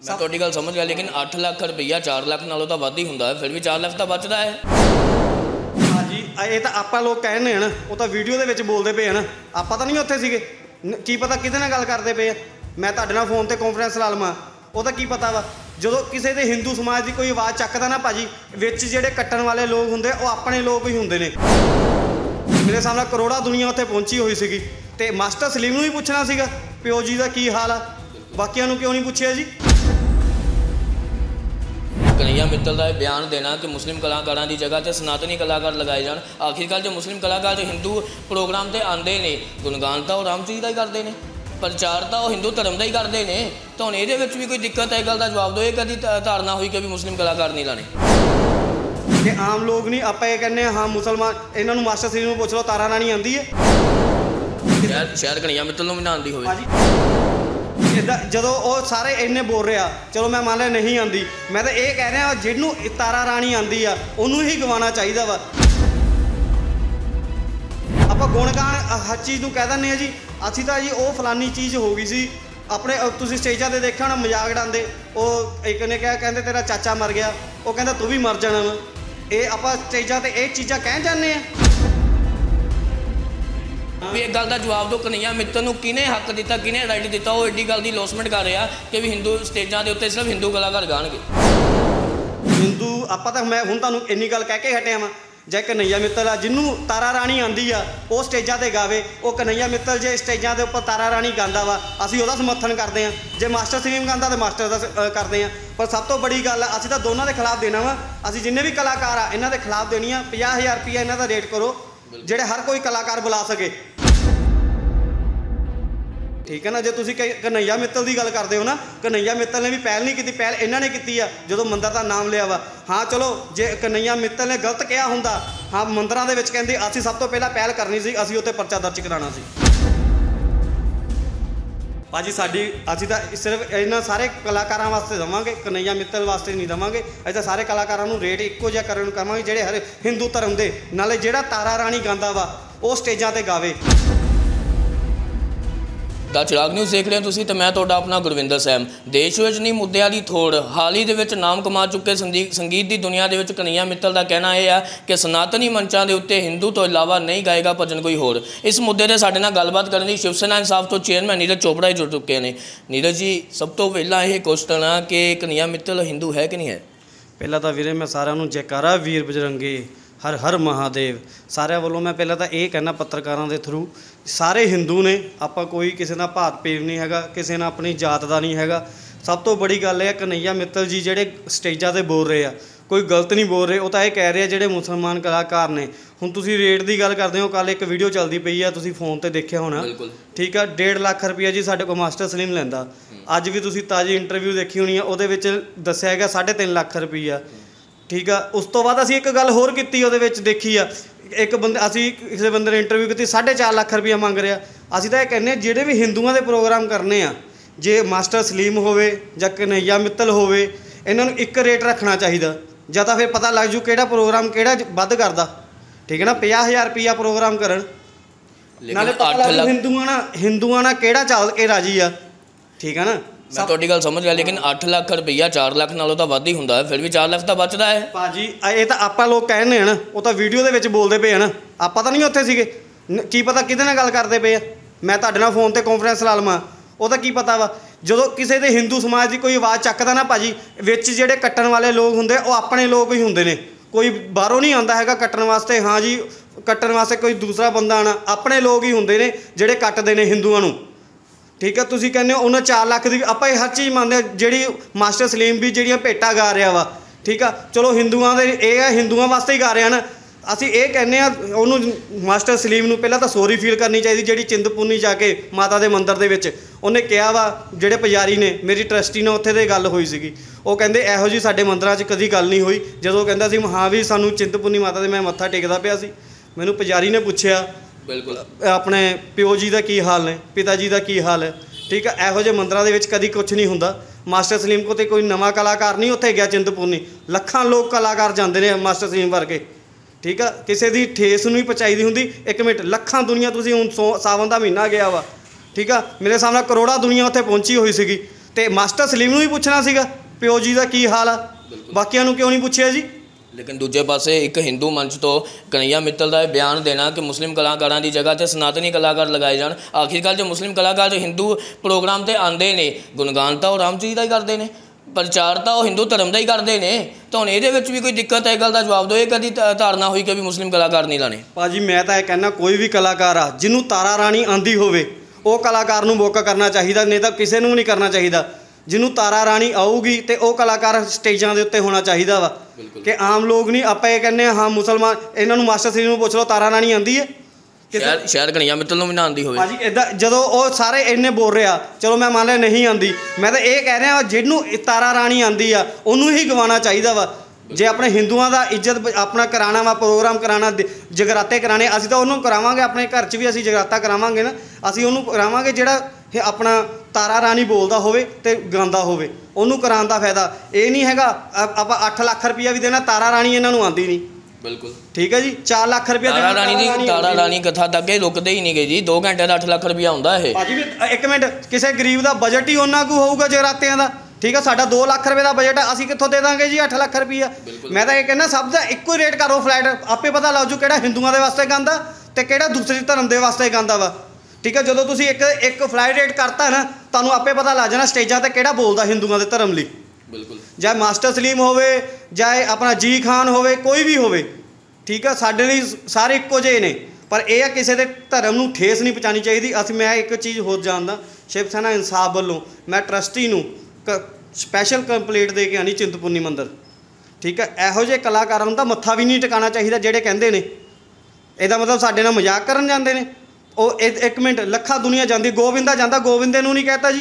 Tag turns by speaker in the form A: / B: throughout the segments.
A: मैं ਤੁਹਾਡੀ ਗੱਲ समझ गया, लेकिन 8 ਲੱਖ ਰੁਪਈਆ 4 ਲੱਖ ਨਾਲੋਂ ਤਾਂ ਵੱਧ ਹੀ ਹੁੰਦਾ ਹੈ, ਫਿਰ ਵੀ 4 ਲੱਖ ਤਾਂ ਬਚਦਾ ਹੈ।
B: ਹਾਂਜੀ ਇਹ ਤਾਂ ਆਪਾਂ ਲੋਕ ਕਹਿੰਦੇ ਹਨ, ਉਹ ਤਾਂ ਵੀਡੀਓ ਦੇ ਵਿੱਚ ਬੋਲਦੇ ਪਏ ਹਨ, ਆਪਾਂ ਤਾਂ ਨਹੀਂ ਉੱਥੇ ਸੀਗੇ। ਕੀ ਪਤਾ ਕਿਹਦੇ ਨਾਲ ਗੱਲ ਕਰਦੇ ਪਏ ਆ। ਮੈਂ ਤੁਹਾਡੇ ਨਾਲ ਫੋਨ ਤੇ ਕਾਨਫਰੰਸ ਲਾ ਲਵਾਂ, ਉਹ ਤਾਂ ਕੀ ਪਤਾ ਵਾ। ਜਦੋਂ ਕਿਸੇ ਦੇ ਹਿੰਦੂ ਸਮਾਜ ਦੀ ਕੋਈ ਆਵਾਜ਼ ਚੱਕਦਾ ਨਾ ਭਾਜੀ, ਵਿੱਚ ਜਿਹੜੇ ਕੱਟਣ ਵਾਲੇ ਲੋਕ ਹੁੰਦੇ ਉਹ ਆਪਣੇ ਲੋਕ ਹੀ ਹੁੰਦੇ ਨੇ। ਮੇਰੇ ਸਾਹਮਣੇ ਕਰੋੜਾਂ ਦੁਨੀਆ ਉੱਥੇ ਪਹੁੰਚੀ ਹੋਈ ਸੀਗੀ, ਤੇ ਮਾਸਟਰ ਸਲੀਮ ਨੂੰ ਵੀ ਪੁੱਛਣਾ ਸੀਗਾ ਪਿਓ ਜੀ ਦਾ ਕੀ ਹਾਲ ਆ, ਬਾਕੀਆਂ ਨੂੰ ਕਿਉਂ ਨਹੀਂ ਪੁੱਛਿਆ ਜੀ।
A: कन्हैया मित्तल का बयान देना कि मुस्लिम कलाकारों की जगह पर सनातनी कलाकार लगाए जान। आखिरकार जो मुस्लिम कलाकार जो हिंदू प्रोग्राम से आते हैं, गुणगान तो राम जी का ही करते हैं, प्रचार तो हिंदू धर्म का ही करते हैं, तो हम ये भी कोई दिक्कत है? गल का जवाब दो, ये कभी धारणा हुई कि भी मुस्लिम कलाकार नहीं लाने।
B: ये आम लोग नहीं, आप ये कहने हाँ मुसलमान, इन्होंने मास्टर सलीम पूछ लो तारा रानी आती है,
A: शायद कन्हैया मित्तल भी ना आती हो।
B: ਜਦੋਂ ਉਹ ਸਾਰੇ ਇੰਨੇ ਬੋਲ ਰਿਹਾ, ਚਲੋ ਮੈਂ ਮੰਨ ਲਿਆ ਨਹੀਂ ਆਉਂਦੀ, ਮੈਂ ਤਾਂ ਇਹ ਕਹਿ ਰਿਹਾ ਜਿਹਨੂੰ ਤਾਰਾ ਰਾਣੀ ਆਉਂਦੀ ਆ ਉਹਨੂੰ ਹੀ ਗਵਾਉਣਾ ਚਾਹੀਦਾ ਵਾ। ਆਪਾਂ ਗੁਣਗਾਨ ਹਰ ਚੀਜ਼ ਨੂੰ ਕਹਿ ਦਿੰਦੇ ਹਾਂ ਜੀ, ਅਸੀਂ ਤਾਂ ਜੀ ਉਹ ਫਲਾਨੀ ਚੀਜ਼ ਹੋ ਗਈ ਸੀ ਆਪਣੇ। ਤੁਸੀਂ ਸਟੇਜਾਂ 'ਤੇ ਦੇਖਿਆ ਹੋਣਾ ਮਜ਼ਾਕ ਉਡਾਉਂਦੇ, ਉਹ ਇੱਕ ਨੇ ਕਿਹਾ ਕਹਿੰਦੇ ਤੇਰਾ ਚਾਚਾ ਮਰ ਗਿਆ, ਉਹ ਕਹਿੰਦਾ ਤੂੰ ਵੀ ਮਰ ਜਾਣਾ ਵਾ। ਇਹ ਆਪਾਂ ਸਟੇਜਾਂ 'ਤੇ ਇਹ ਚੀਜ਼ਾਂ ਕਹਿ ਜਾਂਦੇ ਹਾਂ।
A: भी एक गल का जवाब दो, कन्हैया मित्तल नूं किहने हक दिता, किहने राइट दिता, वो एड्डी गल की लॉसमेंट कर रहा कि भी हिंदू स्टेजां दे उत्ते सिर्फ हिंदू कलाकार गाणगे।
B: हिंदू आपां तां मैं हुण तुहानूं इन्नी गल कह के हटिया वां, जे कन्हैया मित्तल आ जिन्हों तारा राणी आंदी आ वो स्टेजां ते गावे, वो कन्हैया मित्तल जे स्टेजां दे उपर तारा राणी गांदा वा असीं उहदा समर्थन करदे हां, जे मास्टर सलीम गांदा तो मास्टर दा करदे हां। पर सब तो बड़ी गल असीं तां दोनां दे खिलाफ देना वा। असीं जिन्ने भी कलाकार आ इन्हां दे खिलाफ देनी आ। 50,000 रुपया इन्हां दा रेट करो ਜਿਹੜੇ हर कोई कलाकार बुला सके, ठीक है ना। जो तुसीं कन्हैया मित्तल की गल करते हो ना, कन्हैया मित्तल ने भी पहल नहीं की, पहल इन्होंने की आ जो मंदिर का नाम लिया वा। हाँ चलो जे कन्हैया मित्तल ने गलत कहा होंदा, हाँ मंदिरों के कहते असीं सब तो पहला पहल करनी सी, असीं उत्ते परचा दर्ज कराना सी। भाजी साडी असीं तां सिर्फ इन्हां सारे कलाकारां वास्ते देवांगे, कन्हैया मित्तल वास्ते नहीं देवांगे। असीं तां सारे कलाकारां नूं रेट इक्को जिहा करन कवांगे जिहड़े हर हिंदू धर्म दे, नाले जिहड़ा तारा राणी गांदा वा वो स्टेजां ते गावे।
A: द चिराग न्यूज़ देख रहे हो तुसीं, तो मैं तुहाडा अपना गुरविंदर सैम। देश विच नहीं मुद्दਿਆਂ ਦੀ थोड़, हाल ही ਦੇ नाम कमा चुके संगीत की दुनिया के कन्हैया मित्तल का कहना यह है कि सनातनी मंचां के उत्ते हिंदू तो इलावा नहीं गाएगा भजन कोई होर। इस मुद्दे से साडे नाल गलबात करने लई शिव सेना इंसाफ तो चेयरमैन नीरज चोपड़ा ही जुड़ चुके हैं। नीरज जी, सब तो पहला यह क्वेश्चन है कि कन्हैया मित्तल हिंदू है कि नहीं है?
B: पहला तो वीरे मैं सारिਆਂ ਨੂੰ जयकारा वीर बजरंगे हर हर महादेव सारिਆਂ ਵੱਲੋਂ मैं पहला तो यह कहना पत्रकारों के थ्रू, ਸਾਰੇ ਹਿੰਦੂ ਨੇ, ਆਪਾਂ ਕੋਈ ਕਿਸੇ ਦਾ ਭਾਤ ਭੇਵ ਨਹੀਂ ਹੈਗਾ, ਕਿਸੇ ਨਾਲ ਆਪਣੀ ਜਾਤ ਦਾ ਨਹੀਂ ਹੈਗਾ। ਸਭ ਤੋਂ ਬੜੀ ਗੱਲ ਇਹ ਕਨ੍ਹਈਆ ਮਿੱਤਲ ਜੀ ਜਿਹੜੇ ਸਟੇਜਾਂ 'ਤੇ ਬੋਲ ਰਹੇ ਆ, ਕੋਈ ਗਲਤ ਨਹੀਂ ਬੋਲ ਰਹੇ, ਉਹ ਤਾਂ ਇਹ ਕਹਿ ਰਹੇ ਆ ਜਿਹੜੇ ਮੁਸਲਮਾਨ ਕਲਾਕਾਰ ਨੇ। ਹੁਣ ਤੁਸੀਂ ਰੇਟ ਦੀ ਗੱਲ ਕਰਦੇ ਹੋ, ਕੱਲ੍ਹ ਇੱਕ ਵੀਡੀਓ ਚੱਲਦੀ ਪਈ ਆ, ਤੁਸੀਂ ਫੋਨ 'ਤੇ ਦੇਖਿਆ ਹੋਣਾ, ਠੀਕ ਆ। 1.5 ਲੱਖ ਰੁਪਈਆ ਜੀ ਸਾਡੇ ਕੋਲ ਮਾਸਟਰ ਸਲੀਮ ਲੈਂਦਾ। ਅੱਜ ਵੀ ਤੁਸੀਂ ਤਾਜ਼ੀ ਇੰਟਰਵਿਊ ਦੇਖੀ ਹੋਣੀ ਆ, ਉਹਦੇ ਵਿੱਚ ਦੱਸਿਆ ਹੈਗਾ 3.5 ਲੱਖ ਰੁਪਈਆ, ਠੀਕ ਆ। ਉਸ ਤੋਂ ਬਾਅਦ ਅਸੀਂ ਇੱਕ ਗੱਲ ਹੋਰ ਕੀਤੀ, ਉਹਦੇ ਵਿੱਚ ਦੇਖੀ ਆ ਇੱਕ ਬੰਦੇ, ਅਸੀਂ ਕਿਸੇ ਬੰਦੇ ਨੇ ਇੰਟਰਵਿਊ ਕੀਤੀ 4.5 ਲੱਖ ਰੁਪਈਆ ਮੰਗ ਰਿਹਾ। ਅਸੀਂ ਤਾਂ ਇਹ ਕਹਿੰਦੇ ਜਿਹੜੇ ਵੀ ਹਿੰਦੂਆਂ ਦੇ ਪ੍ਰੋਗਰਾਮ ਕਰਨੇ ਆ, ਜੇ ਮਾਸਟਰ ਸਲੀਮ ਹੋਵੇ ਜਾਂ ਕਨ੍ਹਈਆ ਮਿੱਤਲ ਹੋਵੇ, ਇਹਨਾਂ ਨੂੰ ਇੱਕ ਰੇਟ ਰੱਖਣਾ ਚਾਹੀਦਾ, ਜਾਂ ਤਾਂ ਫਿਰ ਪਤਾ ਲੱਗ ਜੂ ਕਿਹੜਾ ਪ੍ਰੋਗਰਾਮ ਕਿਹੜਾ ਵੱਧ ਕਰਦਾ, ਠੀਕ ਹੈ ਨਾ। 50,000 ਰੁਪਈਆ ਪ੍ਰੋਗਰਾਮ ਕਰਨ ਨਾਲੇ ਹਿੰਦੂਆਂ ਨਾਲ ਕਿਹੜਾ ਚੱਲ ਕੇ ਰਾਜੀ ਆ, ਠੀਕ ਹੈ ਨਾ।
A: मैं ਤੁਹਾਡੀ ਗੱਲ समझ गया, लेकिन 8 ਲੱਖ ਰੁਪਈਆ 4 ਲੱਖ ਨਾਲੋਂ ਤਾਂ ਵੱਧ ਹੀ ਹੁੰਦਾ ਹੈ, ਫਿਰ ਵੀ 4 ਲੱਖ ਤਾਂ ਬਚਦਾ ਹੈ।
B: ਭਾਜੀ ਇਹ ਤਾਂ ਆਪਾਂ ਲੋਕ ਕਹਿੰਦੇ ਹਨ, ਉਹ ਤਾਂ ਵੀਡੀਓ ਦੇ ਵਿੱਚ ਬੋਲਦੇ ਪਏ ਹਨ, ਆਪਾਂ ਤਾਂ ਨਹੀਂ ਉੱਥੇ ਸੀਗੇ। ਕੀ ਪਤਾ ਕਿਹਦੇ ਨਾਲ ਗੱਲ ਕਰਦੇ ਪਏ ਆ। ਮੈਂ ਤੁਹਾਡੇ ਨਾਲ ਫੋਨ ਤੇ ਕਾਨਫਰੰਸ ਲਾ ਲਵਾਂ, ਉਹ ਤਾਂ ਕੀ ਪਤਾ ਵਾ। ਜਦੋਂ ਕਿਸੇ ਦੇ ਹਿੰਦੂ ਸਮਾਜ ਦੀ ਕੋਈ ਆਵਾਜ਼ ਚੱਕਦਾ ਨਾ ਭਾਜੀ, ਵਿੱਚ ਜਿਹੜੇ ਕੱਟਣ ਵਾਲੇ ਲੋਕ ਹੁੰਦੇ ਉਹ ਆਪਣੇ ਲੋਕ ਹੀ ਹੁੰਦੇ ਨੇ, ਕੋਈ ਬਾਹਰੋਂ ਨਹੀਂ ਆਉਂਦਾ ਹੈਗਾ ਕੱਟਣ ਵਾਸਤੇ। ਹਾਂ ਜੀ, ਕੱਟਣ ਵਾਸਤੇ ਕੋਈ ਦੂਸਰਾ ਬੰਦਾ ਆਉਣਾ, ਆਪਣੇ ਲੋਕ ਹੀ ਹੁੰਦੇ ਨੇ ਜਿਹੜੇ ਕੱਟਦੇ ਨੇ ਹਿੰਦੂਆਂ ਨੂੰ, ਠੀਕ ਹੈ। ਤੁਸੀਂ ਕਹਿੰਦੇ ਹੋ ਉਹਨਾਂ 4 ਲੱਖ ਦੀ, ਆਪਾਂ ਇਹ ਹਰ ਚੀਜ਼ ਮੰਨਦੇ ਹਾਂ। ਜਿਹੜੀ ਮਾਸਟਰ ਸਲੀਮ ਵੀ ਜਿਹੜੀਆਂ ਭੇਟਾਂ ਗਾ ਰਿਹਾ ਵਾ, ਠੀਕ ਆ, ਚਲੋ ਹਿੰਦੂਆਂ ਦੇ ਇਹ ਹੈ, ਹਿੰਦੂਆਂ ਵਾਸਤੇ ਹੀ ਗਾ ਰਿਹਾ ਨਾ। ਅਸੀਂ ਇਹ ਕਹਿੰਦੇ ਹਾਂ ਉਹਨੂੰ ਮਾਸਟਰ ਸਲੀਮ ਨੂੰ ਪਹਿਲਾਂ ਤਾਂ ਸੋਰੀ ਫੀਲ ਕਰਨੀ ਚਾਹੀਦੀ, ਜਿਹੜੀ ਚਿੰਤਪੁਰਨੀ ਜਾ ਕੇ ਮਾਤਾ ਦੇ ਮੰਦਿਰ ਦੇ ਵਿੱਚ ਉਹਨੇ ਕਿਹਾ ਵਾ, ਜਿਹੜੇ ਪੁਜਾਰੀ ਨੇ, ਮੇਰੀ ਟਰਸਟੀ ਨਾਲ ਉੱਥੇ ਤੇ ਗੱਲ ਹੋਈ ਸੀਗੀ, ਉਹ ਕਹਿੰਦੇ ਇਹੋ ਜਿਹੀ ਸਾਡੇ ਮੰਦਿਰਾਂ 'ਚ ਕਦੀ ਗੱਲ ਨਹੀਂ ਹੋਈ। ਜਦੋਂ ਕਹਿੰਦਾ ਸੀ ਹਾਂ ਵੀ ਸਾਨੂੰ ਚਿੰਤਪੁਰਨੀ ਮਾਤਾ ਦੇ ਮੈਂ ਮੱਥਾ ਟੇਕਦਾ ਪਿਆ ਸੀ, ਮੈਨੂੰ ਪੁਜਾਰੀ ਨੇ ਪੁੱਛਿਆ
A: ਬਿਲਕੁਲ
B: ਆਪਣੇ ਪਿਓ ਜੀ ਦਾ ਕੀ ਹਾਲ ਨੇ, ਪਿਤਾ ਜੀ ਦਾ ਕੀ ਹਾਲ ਹੈ, ਠੀਕ ਹੈ। ਇਹੋ ਜਿਹੇ ਮੰਦਰਾਂ ਦੇ ਵਿੱਚ ਕਦੀ ਕੁਛ ਨਹੀਂ ਹੁੰਦਾ। ਮਾਸਟਰ ਸਲੀਮ ਕੋਲ ਤੇ ਕੋਈ ਨਵਾਂ ਕਲਾਕਾਰ ਨਹੀਂ ਉੱਥੇ ਗਿਆ ਚਿੰਤਪੁਰਨੀ, ਲੱਖਾਂ ਲੋਕ ਕਲਾਕਾਰ ਜਾਂਦੇ ਨੇ ਮਾਸਟਰ ਸਲੀਮ ਵਰਗੇ, ਠੀਕ ਆ। ਕਿਸੇ ਦੀ ਠੇਸ ਨੂੰ ਹੀ ਪਹੁੰਚਾਈ ਦੀ ਹੁੰਦੀ। ਇੱਕ ਮਿੰਟ, ਲੱਖਾਂ ਦੁਨੀਆ, ਤੁਸੀਂ ਹੁਣ ਸਾਵਨ ਦਾ ਮਹੀਨਾ ਗਿਆ ਵਾ, ਠੀਕ ਆ, ਮੇਰੇ ਸਾਹਮਣੇ ਕਰੋੜਾਂ ਦੁਨੀਆ ਉੱਥੇ ਪਹੁੰਚੀ ਹੋਈ ਸੀਗੀ, ਤੇ ਮਾਸਟਰ ਸਲੀਮ ਨੂੰ ਵੀ ਪੁੱਛਣਾ ਸੀਗਾ ਪਿਓ ਜੀ ਦਾ ਕੀ ਹਾਲ ਆ, ਬਾਕੀਆਂ ਨੂੰ ਕਿਉਂ ਨਹੀਂ ਪੁੱਛਿਆ ਜੀ।
A: ਲੇਕਿਨ ਦੂਜੇ ਪਾਸੇ ਇੱਕ ਹਿੰਦੂ ਮੰਚ ਤੋਂ ਕਨ੍ਹਈਆ ਮਿੱਤਲ ਦਾ ਇਹ ਬਿਆਨ ਦੇਣਾ ਕਿ ਮੁਸਲਿਮ ਕਲਾਕਾਰਾਂ ਦੀ ਜਗ੍ਹਾ 'ਤੇ ਸਨਾਤਨੀ ਕਲਾਕਾਰ ਲਗਾਏ ਜਾਣ। ਆਖਿਰਕਾਰ ਜੇ ਮੁਸਲਿਮ ਕਲਾਕਾਰ ਹਿੰਦੂ ਪ੍ਰੋਗਰਾਮ 'ਤੇ ਆਉਂਦੇ ਨੇ, ਗੁਣਗਾਨ ਤਾਂ ਉਹ ਰਾਮ ਜੀ ਦਾ ਹੀ ਕਰਦੇ ਨੇ, ਪ੍ਰਚਾਰ ਤਾਂ ਉਹ ਹਿੰਦੂ ਧਰਮ ਦਾ ਹੀ ਕਰਦੇ ਨੇ, ਤਾਂ ਹੁਣ ਇਹਦੇ ਵਿੱਚ ਵੀ ਕੋਈ ਦਿੱਕਤ ਹੈ? ਇਹ ਗੱਲ ਦਾ ਜਵਾਬ ਦਿਓ। ਇਹ ਕਦੀ ਧਾਰਨਾ ਹੋਈ ਕਿ ਵੀ ਮੁਸਲਿਮ ਕਲਾਕਾਰ ਨਹੀਂ ਲਾਣੇ?
B: ਭਾਜੀ ਮੈਂ ਤਾਂ ਇਹ ਕਹਿੰਦਾ ਕੋਈ ਵੀ ਕਲਾਕਾਰ ਆ ਜਿਹਨੂੰ ਤਾਰਾ ਰਾਣੀ ਆਂਦੀ ਹੋਵੇ ਉਹ ਕਲਾਕਾਰ ਨੂੰ ਬੁੱਕ ਕਰਨਾ ਚਾਹੀਦਾ, ਨਹੀਂ ਤਾਂ ਕਿਸੇ ਨੂੰ ਨਹੀਂ ਕਰਨਾ ਚਾਹੀਦਾ। ਜਿਹਨੂੰ ਤਾਰਾ ਰਾਣੀ ਆਊਗੀ ਤੇ ਉਹ ਕਲਾਕਾਰ ਸਟੇਜਾਂ ਦੇ ਉੱਤੇ ਹੋਣਾ ਚਾਹੀਦਾ ਵਾ, ਕਿ ਆਮ ਲੋਕ ਨਹੀਂ। ਆਪਾਂ ਇਹ ਕਹਿੰਦੇ ਹਾਂ ਮੁਸਲਮਾਨ, ਇਹਨਾਂ ਨੂੰ ਮਾਸਟਰ ਸਲੀਮ ਨੂੰ ਪੁੱਛ ਲਓ ਤਾਰਾ ਰਾਣੀ ਆਂਦੀ ਹੈ?
A: ਸ਼ਾਇਦ ਕਨ੍ਹਈਆ ਮਿੱਤਲ ਨੂੰ ਵੀ ਨਾ ਆਉਂਦੀ ਹੋਵੇ।
B: ਭਾਜੀ ਇੱਦਾਂ ਜਦੋਂ ਉਹ ਸਾਰੇ ਇੰਨੇ ਬੋਲ ਰਿਹਾ, ਚਲੋ ਮੈਂ ਮੰਨ ਲਿਆ ਨਹੀਂ ਆਉਂਦੀ, ਮੈਂ ਤਾਂ ਇਹ ਕਹਿ ਰਿਹਾ ਜਿਹਨੂੰ ਤਾਰਾ ਰਾਣੀ ਆਉਂਦੀ ਆ ਉਹਨੂੰ ਹੀ ਗਵਾਉਣਾ ਚਾਹੀਦਾ ਵਾ। ਜੇ ਆਪਣੇ ਹਿੰਦੂਆਂ ਦਾ ਇੱਜ਼ਤ ਆਪਣਾ ਕਰਾਉਣਾ ਵਾ, ਪ੍ਰੋਗਰਾਮ ਕਰਾਉਣਾ, ਜਗਰਾਤੇ ਕਰਾਉਣੇ, ਅਸੀਂ ਤਾਂ ਉਹਨੂੰ ਕਰਾਵਾਂਗੇ। ਆਪਣੇ ਘਰ 'ਚ ਵੀ ਅਸੀਂ ਜਗਰਾਤਾ ਕਰਾਵਾਂਗੇ ਨਾ, ਅਸੀਂ ਉਹਨੂੰ ਕਰਾਵਾਂਗੇ ਜਿਹੜਾ ਆਪਣਾ ਤਾਰਾ ਰਾਣੀ ਬੋਲਦਾ ਹੋਵੇ ਤੇ ਗਾਉਂਦਾ ਹੋਵੇ, ਉਹਨੂੰ ਕਰਾਉਣ ਦਾ ਫਾਇਦਾ। ਇਹ ਨਹੀਂ ਹੈਗਾ ਆਪਾਂ 8 ਲੱਖ ਰੁਪਈਆ ਵੀ ਦੇਣਾ, ਤਾਰਾ ਰਾਣੀ ਇਹਨਾਂ ਨੂੰ ਆਉਂਦੀ ਨਹੀਂ।
A: ਬਿਲਕੁਲ ਠੀਕ
B: ਹੈ ਜੀ। 4 ਲੱਖ ਰੁਪਈਆ
A: ਤਾਰਾ ਰਾਣੀ ਕਥਾ ਤੱਕ ਇਹ ਰੁਕਦੇ ਹੀ ਨਹੀਂ ਗਏ ਜੀ। 2 ਘੰਟੇ ਦਾ 8 ਲੱਖ ਰੁਪਈਆ ਹੁੰਦਾ ਇਹ।
B: ਭਾਜੀ ਵੀ ਇੱਕ ਮਿੰਟ, ਕਿਸੇ ਗਰੀਬ ਦਾ ਬਜਟ ਹੀ ਉਹਨਾਂ ਕੁ ਹੋਊਗਾ ਜਗਰਾਤਿਆਂ ਦਾ, ਠੀਕ ਆ। ਸਾਡਾ 2 ਲੱਖ ਰੁਪਏ ਦਾ ਬਜਟ ਹੈ, ਅਸੀਂ ਕਿੱਥੋਂ ਦੇ ਦਾਂਗੇ ਜੀ 8 ਲੱਖ ਰੁਪਈਆ? ਮੈਂ ਤਾਂ ਇਹ ਕਹਿੰਦਾ ਸਭ ਦਾ ਇੱਕੋ ਹੀ ਰੇਟ ਕਰੋ ਫਲੈਟ, ਆਪੇ ਪਤਾ ਲੱਗ ਜੂ ਕਿਹੜਾ ਹਿੰਦੂਆਂ ਦੇ ਵਾਸਤੇ ਗਾਉਂਦਾ ਤੇ ਕਿਹੜਾ ਦੂਸਰੇ ਧਰਮ ਦੇ ਵਾਸਤੇ ਗਾਉਂਦਾ ਵਾ, ਠੀਕ ਹੈ। ਜਦੋਂ ਤੁਸੀਂ ਇੱਕ ਫਲੈਟ ਰੇਟ ਕਰਤਾ ਨਾ, ਤੁਹਾਨੂੰ ਆਪੇ ਪਤਾ ਲੱਗ ਜਾਣਾ ਸਟੇਜਾਂ 'ਤੇ ਕਿਹੜਾ ਬੋਲਦਾ ਹਿੰਦੂਆਂ ਦੇ ਧਰਮ ਲਈ। ਬਿਲਕੁਲ, ਚਾਹੇ ਮਾਸਟਰ ਸਲੀਮ ਹੋਵੇ, ਚਾਹੇ ਆਪਣਾ ਜੀ ਖਾਨ ਹੋਵੇ, ਕੋਈ ਵੀ ਹੋਵੇ, ਠੀਕ ਆ। ਸਾਡੇ ਲਈ ਸਾਰੇ ਇੱਕੋ ਜਿਹੇ ਨੇ, ਪਰ ਇਹ ਆ ਕਿਸੇ ਦੇ ਧਰਮ ਨੂੰ ਠੇਸ ਨਹੀਂ ਪਹੁੰਚਾਉਣੀ ਚਾਹੀਦੀ। ਮੈਂ ਇੱਕ ਚੀਜ਼ ਹੋਰ ਜਾਣਦਾ, ਸ਼ਿਵ ਸੈਨਾ ਇਨਸਾਫ ਵੱਲੋਂ ਮੈਂ ਟਰਸਟੀ ਨੂੰ ਸਪੈਸ਼ਲ ਕੰਪਲੇਂਟ ਦੇ ਕੇ ਆਣੀ ਚਿੰਤਪੁਰਨੀ ਮੰਦਿਰ, ਠੀਕ ਹੈ। ਇਹੋ ਜਿਹੇ ਕਲਾਕਾਰਾਂ ਨੂੰ ਤਾਂ ਮੱਥਾ ਵੀ ਨਹੀਂ ਟਿਕਾਣਾ ਚਾਹੀਦਾ ਜਿਹੜੇ ਕਹਿੰਦੇ ਨੇ। ਇਹਦਾ ਮਤਲਬ ਸਾਡੇ ਨਾਲ ਮਜ਼ਾਕ ਕਰਨ ਜਾਂਦੇ ਨੇ। ਉਹ ਇੱਕ ਮਿੰਟ, ਲੱਖਾਂ ਦੁਨੀਆ ਜਾਂਦੀ, ਗੋਵਿੰਦਾ ਜਾਂਦਾ, ਗੋਵਿੰਦੇ ਨੂੰ ਨਹੀਂ ਕਹਿਤਾ ਜੀ।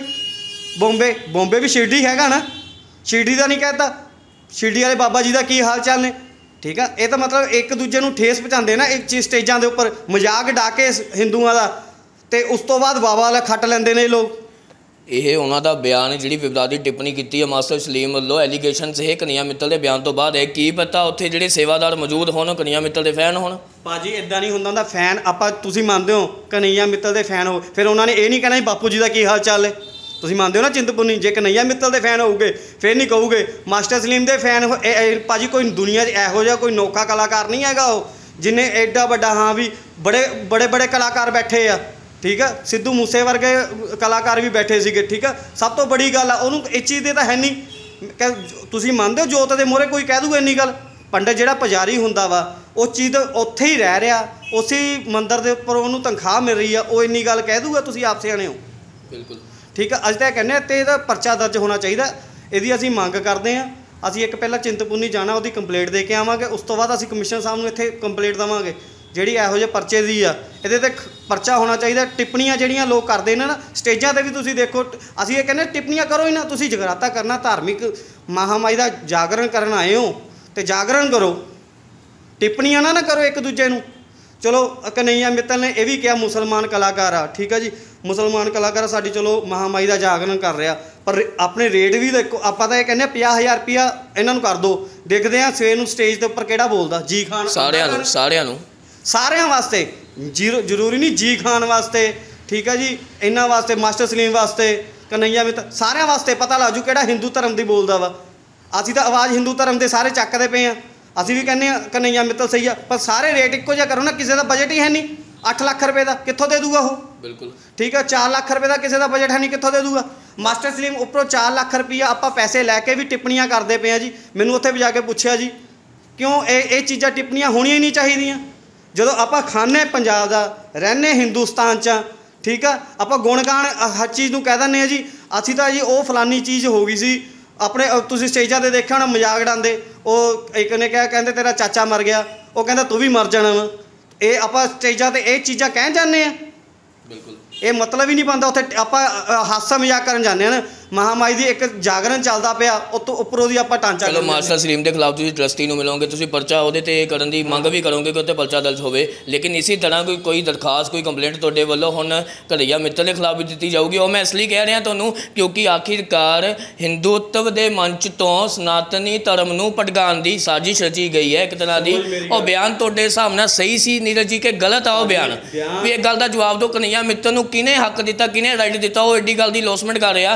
B: ਬੰਬੇ ਵੀ ਸ਼ਿਰਡੀ ਹੈਗਾ ਨਾ, ਸ਼ਿਰਡੀ ਦਾ ਨਹੀਂ ਕਹਿਤਾ। ਸ਼ਿਰਡੀ ਵਾਲੇ ਬਾਬਾ ਜੀ ਦਾ ਕੀ ਹਾਲ ਚਾਲ ਨੇ, ਠੀਕ ਆ। ਇਹ ਤਾਂ ਮਤਲਬ ਇੱਕ ਦੂਜੇ ਨੂੰ ਠੇਸ ਪਹੁੰਚਾਉਂਦੇ ਨਾ ਇੱਕ ਚੀਜ਼ ਸਟੇਜਾਂ ਦੇ ਉੱਪਰ, ਮਜ਼ਾਕ ਡਾ ਕੇ ਹਿੰਦੂਆਂ ਦਾ, ਤੇ ਉਸ ਤੋਂ ਬਾਅਦ ਬਾਬਾ ਵਾਲਾ ਖੱਟ ਲੈਂਦੇ ਨੇ ਇਹ ਲੋਕ। ਇਹ
A: ਉਹਨਾਂ ਦਾ ਬਿਆਨ ਜਿਹੜੀ ਵਿਵਾਦੀ ਟਿੱਪਣੀ ਕੀਤੀ ਹੈ ਮਾਸਟਰ ਸਲੀਮ ਵੱਲੋਂ, ਐਲੀਗੇਸ਼ਨਸ ਇਹ ਕਨ੍ਹਈਆ ਮਿੱਤਲ ਦੇ ਬਿਆਨ ਤੋਂ ਬਾਅਦ ਹੈ। ਕੀ ਪਤਾ ਉੱਥੇ ਜਿਹੜੇ ਸੇਵਾਦਾਰ ਮੌਜੂਦ ਹੋਣ ਕਨ੍ਹਈਆ ਮਿੱਤਲ ਦੇ ਫੈਨ ਹੋਣ?
B: ਭਾਜੀ ਇੱਦਾਂ ਨਹੀਂ ਹੁੰਦਾ ਹੁੰਦਾ ਫੈਨ। ਤੁਸੀਂ ਮੰਨਦੇ ਹੋ ਕਨ੍ਹਈਆ ਮਿੱਤਲ ਦੇ ਫੈਨ ਹੋ, ਫਿਰ ਉਹਨਾਂ ਨੇ ਇਹ ਨਹੀਂ ਕਹਿਣਾ ਬਾਪੂ ਜੀ ਦਾ ਕੀ ਹਾਲ ਚਾਲ ਹੈ। ਤੁਸੀਂ ਮੰਨਦੇ ਹੋ ਨਾ ਚਿੰਤਪੁਰਨੀ, ਜੇ ਕਨ੍ਹਈਆ ਮਿੱਤਲ ਦੇ ਫੈਨ ਹੋਊਗੇ ਫਿਰ ਨਹੀਂ ਕਹੂਗੇ। ਮਾਸਟਰ ਸਲੀਮ ਦੇ ਫੈਨ ਭਾਜੀ ਕੋਈ ਦੁਨੀਆ 'ਚ ਇਹੋ ਜਿਹਾ ਕੋਈ ਨੌਕਾ ਕਲਾਕਾਰ ਨਹੀਂ ਹੈਗਾ ਉਹ ਜਿਹਨੇ ਐਡਾ ਵੱਡਾ, ਹਾਂ ਵੀ ਬੜੇ ਕਲਾਕਾਰ ਬੈਠੇ ਆ, ਠੀਕ ਆ। ਸਿੱਧੂ ਮੂਸੇ ਵਰਗੇ ਕਲਾਕਾਰ ਵੀ ਬੈਠੇ ਸੀਗੇ, ਠੀਕ ਆ। ਸਭ ਤੋਂ ਬੜੀ ਗੱਲ ਆ ਉਹਨੂੰ ਇਸ ਚੀਜ਼ ਦੇ ਤਾਂ ਹੈ ਨਹੀਂ। ਤੁਸੀਂ ਮੰਨਦੇ ਹੋ ਜੋਤ ਦੇ ਮੂਹਰੇ ਕੋਈ ਕਹਿ ਦੂਗਾ ਇੰਨੀ ਗੱਲ? ਪੰਡਤ ਜਿਹੜਾ ਪੁਜਾਰੀ ਹੁੰਦਾ ਵਾ ਉਹ ਚੀਜ਼ ਉੱਥੇ ਹੀ ਰਹਿ ਰਿਹਾ, ਉਸੇ ਮੰਦਿਰ ਦੇ ਉੱਪਰ ਉਹਨੂੰ ਤਨਖਾਹ ਮਿਲ ਰਹੀ ਆ, ਉਹ ਇੰਨੀ ਗੱਲ ਕਹਿ ਦੂਗਾ? ਤੁਸੀਂ ਆਪ ਸਿਆਣੇ ਹੋ। ਬਿਲਕੁਲ ਠੀਕ ਆ। ਅੱਜ ਤਾਂ ਕਹਿੰਦੇ ਤੇ ਇਹਦਾ ਪਰਚਾ ਦਰਜ ਹੋਣਾ ਚਾਹੀਦਾ। ਇਹਦੀ ਅਸੀਂ ਮੰਗ ਕਰਦੇ ਹਾਂ। ਅਸੀਂ ਇੱਕ ਪਹਿਲਾਂ ਚਿੰਤਪੁਰਨੀ ਜਾਣਾ, ਉਹਦੀ ਕੰਪਲੇਂਟ ਦੇ ਕੇ ਆਵਾਂਗੇ, ਉਸ ਤੋਂ ਬਾਅਦ ਅਸੀਂ ਕਮਿਸ਼ਨਰ ਸਾਹਿਬ ਨੂੰ ਇੱਥੇ ਕੰਪਲੇਂਟ ਦੇਵਾਂਗੇ ਜਿਹੜੀ ਇਹੋ ਜਿਹੇ ਪਰਚੇ ਦੀ ਆ। ਇਹਦੇ 'ਤੇ ਪਰਚਾ ਹੋਣਾ ਚਾਹੀਦਾ। ਟਿੱਪਣੀਆਂ ਜਿਹੜੀਆਂ ਲੋਕ ਕਰਦੇ ਨੇ ਨਾ ਸਟੇਜਾਂ 'ਤੇ ਵੀ, ਤੁਸੀਂ ਦੇਖੋ, ਅਸੀਂ ਇਹ ਕਹਿੰਦੇ ਟਿੱਪਣੀਆਂ ਕਰੋ ਹੀ ਨਾ। ਤੁਸੀਂ ਜਗਰਾਤਾ ਕਰਨਾ, ਧਾਰਮਿਕ ਮਹਾਮਾਈ ਦਾ ਜਾਗਰਣ ਕਰਨ ਆਏ ਹੋ ਤੇ ਜਾਗਰਣ ਕਰੋ, ਟਿੱਪਣੀਆਂ ਨਾ ਕਰੋ ਇੱਕ ਦੂਜੇ ਨੂੰ। ਚਲੋ ਕਨ੍ਹਈਆ ਮਿੱਤਲ ਨੇ ਇਹ ਵੀ ਕਿਹਾ ਮੁਸਲਮਾਨ ਕਲਾਕਾਰ ਆ, ਠੀਕ ਆ ਜੀ, ਮੁਸਲਮਾਨ ਕਲਾਕਾਰ ਸਾਡੀ ਚਲੋ ਮਹਾਮਾਈ ਦਾ ਜਾਗਰਣ ਕਰ ਰਿਹਾ, ਪਰ ਆਪਣੇ ਰੇਟ ਵੀ ਦੇਖੋ। ਆਪਾਂ ਤਾਂ ਇਹ ਕਹਿੰਦੇ 50,000 ਰੁਪਈਆ ਇਹਨਾਂ ਨੂੰ ਕਰ ਦਿਓ। ਦੇਖਦੇ ਹਾਂ ਸਵੇਰ ਨੂੰ ਸਟੇਜ ਦੇ ਉੱਪਰ ਕਿਹੜਾ ਬੋਲਦਾ। ਜੀ ਖਾਨ ਸਾਰਿਆਂ ਵਾਸਤੇ, ਜ਼ਰੂਰੀ ਨਹੀਂ ਜੀ ਖਾਨ ਵਾਸਤੇ, ਠੀਕ ਆ ਜੀ, ਇਹਨਾਂ ਵਾਸਤੇ, ਮਾਸਟਰ ਸਲੀਮ ਵਾਸਤੇ, ਕਨ੍ਹਈਆ ਮਿੱਤਲ, ਸਾਰਿਆਂ ਵਾਸਤੇ ਪਤਾ ਲੱਗ ਜੂ ਕਿਹੜਾ ਹਿੰਦੂ ਧਰਮ ਦੀ ਬੋਲਦਾ ਵਾ। ਅਸੀਂ ਤਾਂ ਆਵਾਜ਼ ਹਿੰਦੂ ਧਰਮ ਦੇ ਸਾਰੇ ਚੱਕਦੇ ਪਏ ਹਾਂ। ਅਸੀਂ ਵੀ ਕਹਿੰਦੇ ਹਾਂ ਕਨ੍ਹਈਆ ਮਿੱਤਲ ਸਹੀ ਆ, ਪਰ ਸਾਰੇ ਰੇਟ ਇੱਕੋ ਜਿਹਾ ਕਰੋ ਨਾ। ਕਿਸੇ ਦਾ ਬਜਟ ਹੀ ਹੈ ਨਹੀਂ 8 ਲੱਖ ਰੁਪਏ ਦਾ, ਕਿੱਥੋਂ ਦੇ ਦੂਗਾ ਉਹ? ਬਿਲਕੁਲ ਠੀਕ ਆ। 4 ਲੱਖ ਰੁਪਏ ਦਾ ਕਿਸੇ ਦਾ ਬਜਟ ਹੈ ਨਹੀਂ, ਕਿੱਥੋਂ ਦੇ ਦੂਗਾ? ਮਾਸਟਰ ਸਲੀਮ ਉੱਪਰੋਂ 4 ਲੱਖ ਰੁਪਈਆ ਆਪਾਂ ਪੈਸੇ ਲੈ ਕੇ ਵੀ ਟਿੱਪਣੀਆਂ ਕਰਦੇ ਪਏ ਆ ਜੀ। ਮੈਨੂੰ ਉੱਥੇ ਵੀ ਜਾ ਕੇ ਪੁੱਛਿਆ ਜੀ ਕਿਉਂ ਇਹ ਚੀਜ਼ਾਂ ਟਿੱਪਣੀਆਂ ਹੋਣੀਆਂ ਹੀ ਨਹੀਂ ਚਾਹੀਦੀਆਂ। ਜਦੋਂ ਆਪਾਂ ਖਾਂਦੇ ਪੰਜਾਬ ਦਾ, ਰਹਿੰਦੇ ਹਿੰਦੁਸਤਾਨ 'ਚ, ਠੀਕ ਆ। ਆਪਾਂ ਗੁਣਗਾਨ ਹਰ ਚੀਜ਼ ਨੂੰ ਕਹਿ ਦਿੰਦੇ ਹਾਂ ਜੀ, ਅਸੀਂ ਤਾਂ ਜੀ ਉਹ ਫਲਾਨੀ ਚੀਜ਼ ਹੋ ਗਈ ਸੀ ਆਪਣੇ। ਤੁਸੀਂ ਸਟੇਜਾਂ 'ਤੇ ਦੇਖਿਆ ਹੋਣਾ ਮਜ਼ਾਕ ਉਡਾਉਂਦੇ। ਉਹ ਇੱਕ ਨੇ ਕਿਹਾ, ਕਹਿੰਦੇ ਤੇਰਾ ਚਾਚਾ ਮਰ ਗਿਆ, ਉਹ ਕਹਿੰਦਾ ਤੂੰ ਵੀ ਮਰ ਜਾਣਾ ਵਾ। ਇਹ ਆਪਾਂ ਸਟੇਜਾਂ 'ਤੇ ਇਹ ਚੀਜ਼ਾਂ ਕਹਿ ਜਾਂਦੇ ਹਾਂ। ਬਿਲਕੁਲ ਇਹ ਮਤਲਬ ਹੀ ਨਹੀਂ ਬਣਦਾ। ਉੱਥੇ ਆਪਾਂ ਹਾਸਾ ਮਜ਼ਾਕ ਕਰਨ ਜਾਂਦੇ ਹਾਂ ਨਾ। ਮਹਾਮਾਈ ਦੀ ਇੱਕ ਜਾਗਰਣ ਚੱਲਦਾ ਪਿਆ, ਉੱਤੋਂ ਉੱਪਰੋਂ ਦੀ ਆਪਾਂ ਟਾਂਚਾ।
A: ਚਲੋ ਮਾਸਟਰ ਸਲੀਮ ਦੇ ਖਿਲਾਫ ਤੁਸੀਂ ਟਰਸਟੀ ਨੂੰ ਮਿਲੋਗੇ, ਤੁਸੀਂ ਪਰਚਾ ਉਹਦੇ 'ਤੇ ਕਰਨ ਦੀ ਮੰਗ ਵੀ ਕਰੋਗੇ ਕਿ ਉੱਤੇ ਪਰਚਾ ਦਰਜ ਹੋਵੇ। ਲੇਕਿਨ ਇਸੇ ਤਰ੍ਹਾਂ ਕੋਈ ਦਰਖਾਸਤ, ਕੋਈ ਕੰਪਲੇਂਟ ਤੁਹਾਡੇ ਵੱਲੋਂ ਹੁਣ ਕਨ੍ਹਈਆ ਮਿੱਤਲ ਦੇ ਖਿਲਾਫ ਵੀ ਦਿੱਤੀ ਜਾਊਗੀ। ਉਹ ਮੈਂ ਇਸ ਲਈ ਕਹਿ ਰਿਹਾ ਤੁਹਾਨੂੰ ਕਿਉਂਕਿ ਆਖਿਰਕਾਰ ਹਿੰਦੂਤਵ ਦੇ ਮੰਚ ਤੋਂ ਸਨਾਤਨੀ ਧਰਮ ਨੂੰ ਭੜਕਾਉਣ ਦੀ ਸਾਜ਼ਿਸ਼ ਰਚੀ ਗਈ ਹੈ ਇੱਕ ਤਰ੍ਹਾਂ ਦੀ। ਉਹ ਬਿਆਨ ਤੁਹਾਡੇ ਹਿਸਾਬ ਨਾਲ ਸਹੀ ਸੀ ਨੀਰਜ ਜੀ ਕਿ ਗਲਤ ਆ ਉਹ ਬਿਆਨ? ਵੀ ਇਹ ਗੱਲ ਦਾ ਜਵਾਬ ਦਿਓ, ਕਨ੍ਹਈਆ ਮਿੱਤਲ ਨੂੰ ਕਿਹਨੇ ਹੱਕ ਦਿੱਤਾ, ਕਿਹਨੇ ਰਾਈਟ ਦਿੱਤਾ? ਉਹ ਐਡੀ ਗੱਲ ਦੀ ਲੋਸਮੈਂਟ ਕਰ ਰਿਹਾ ਕਿ ਵੀ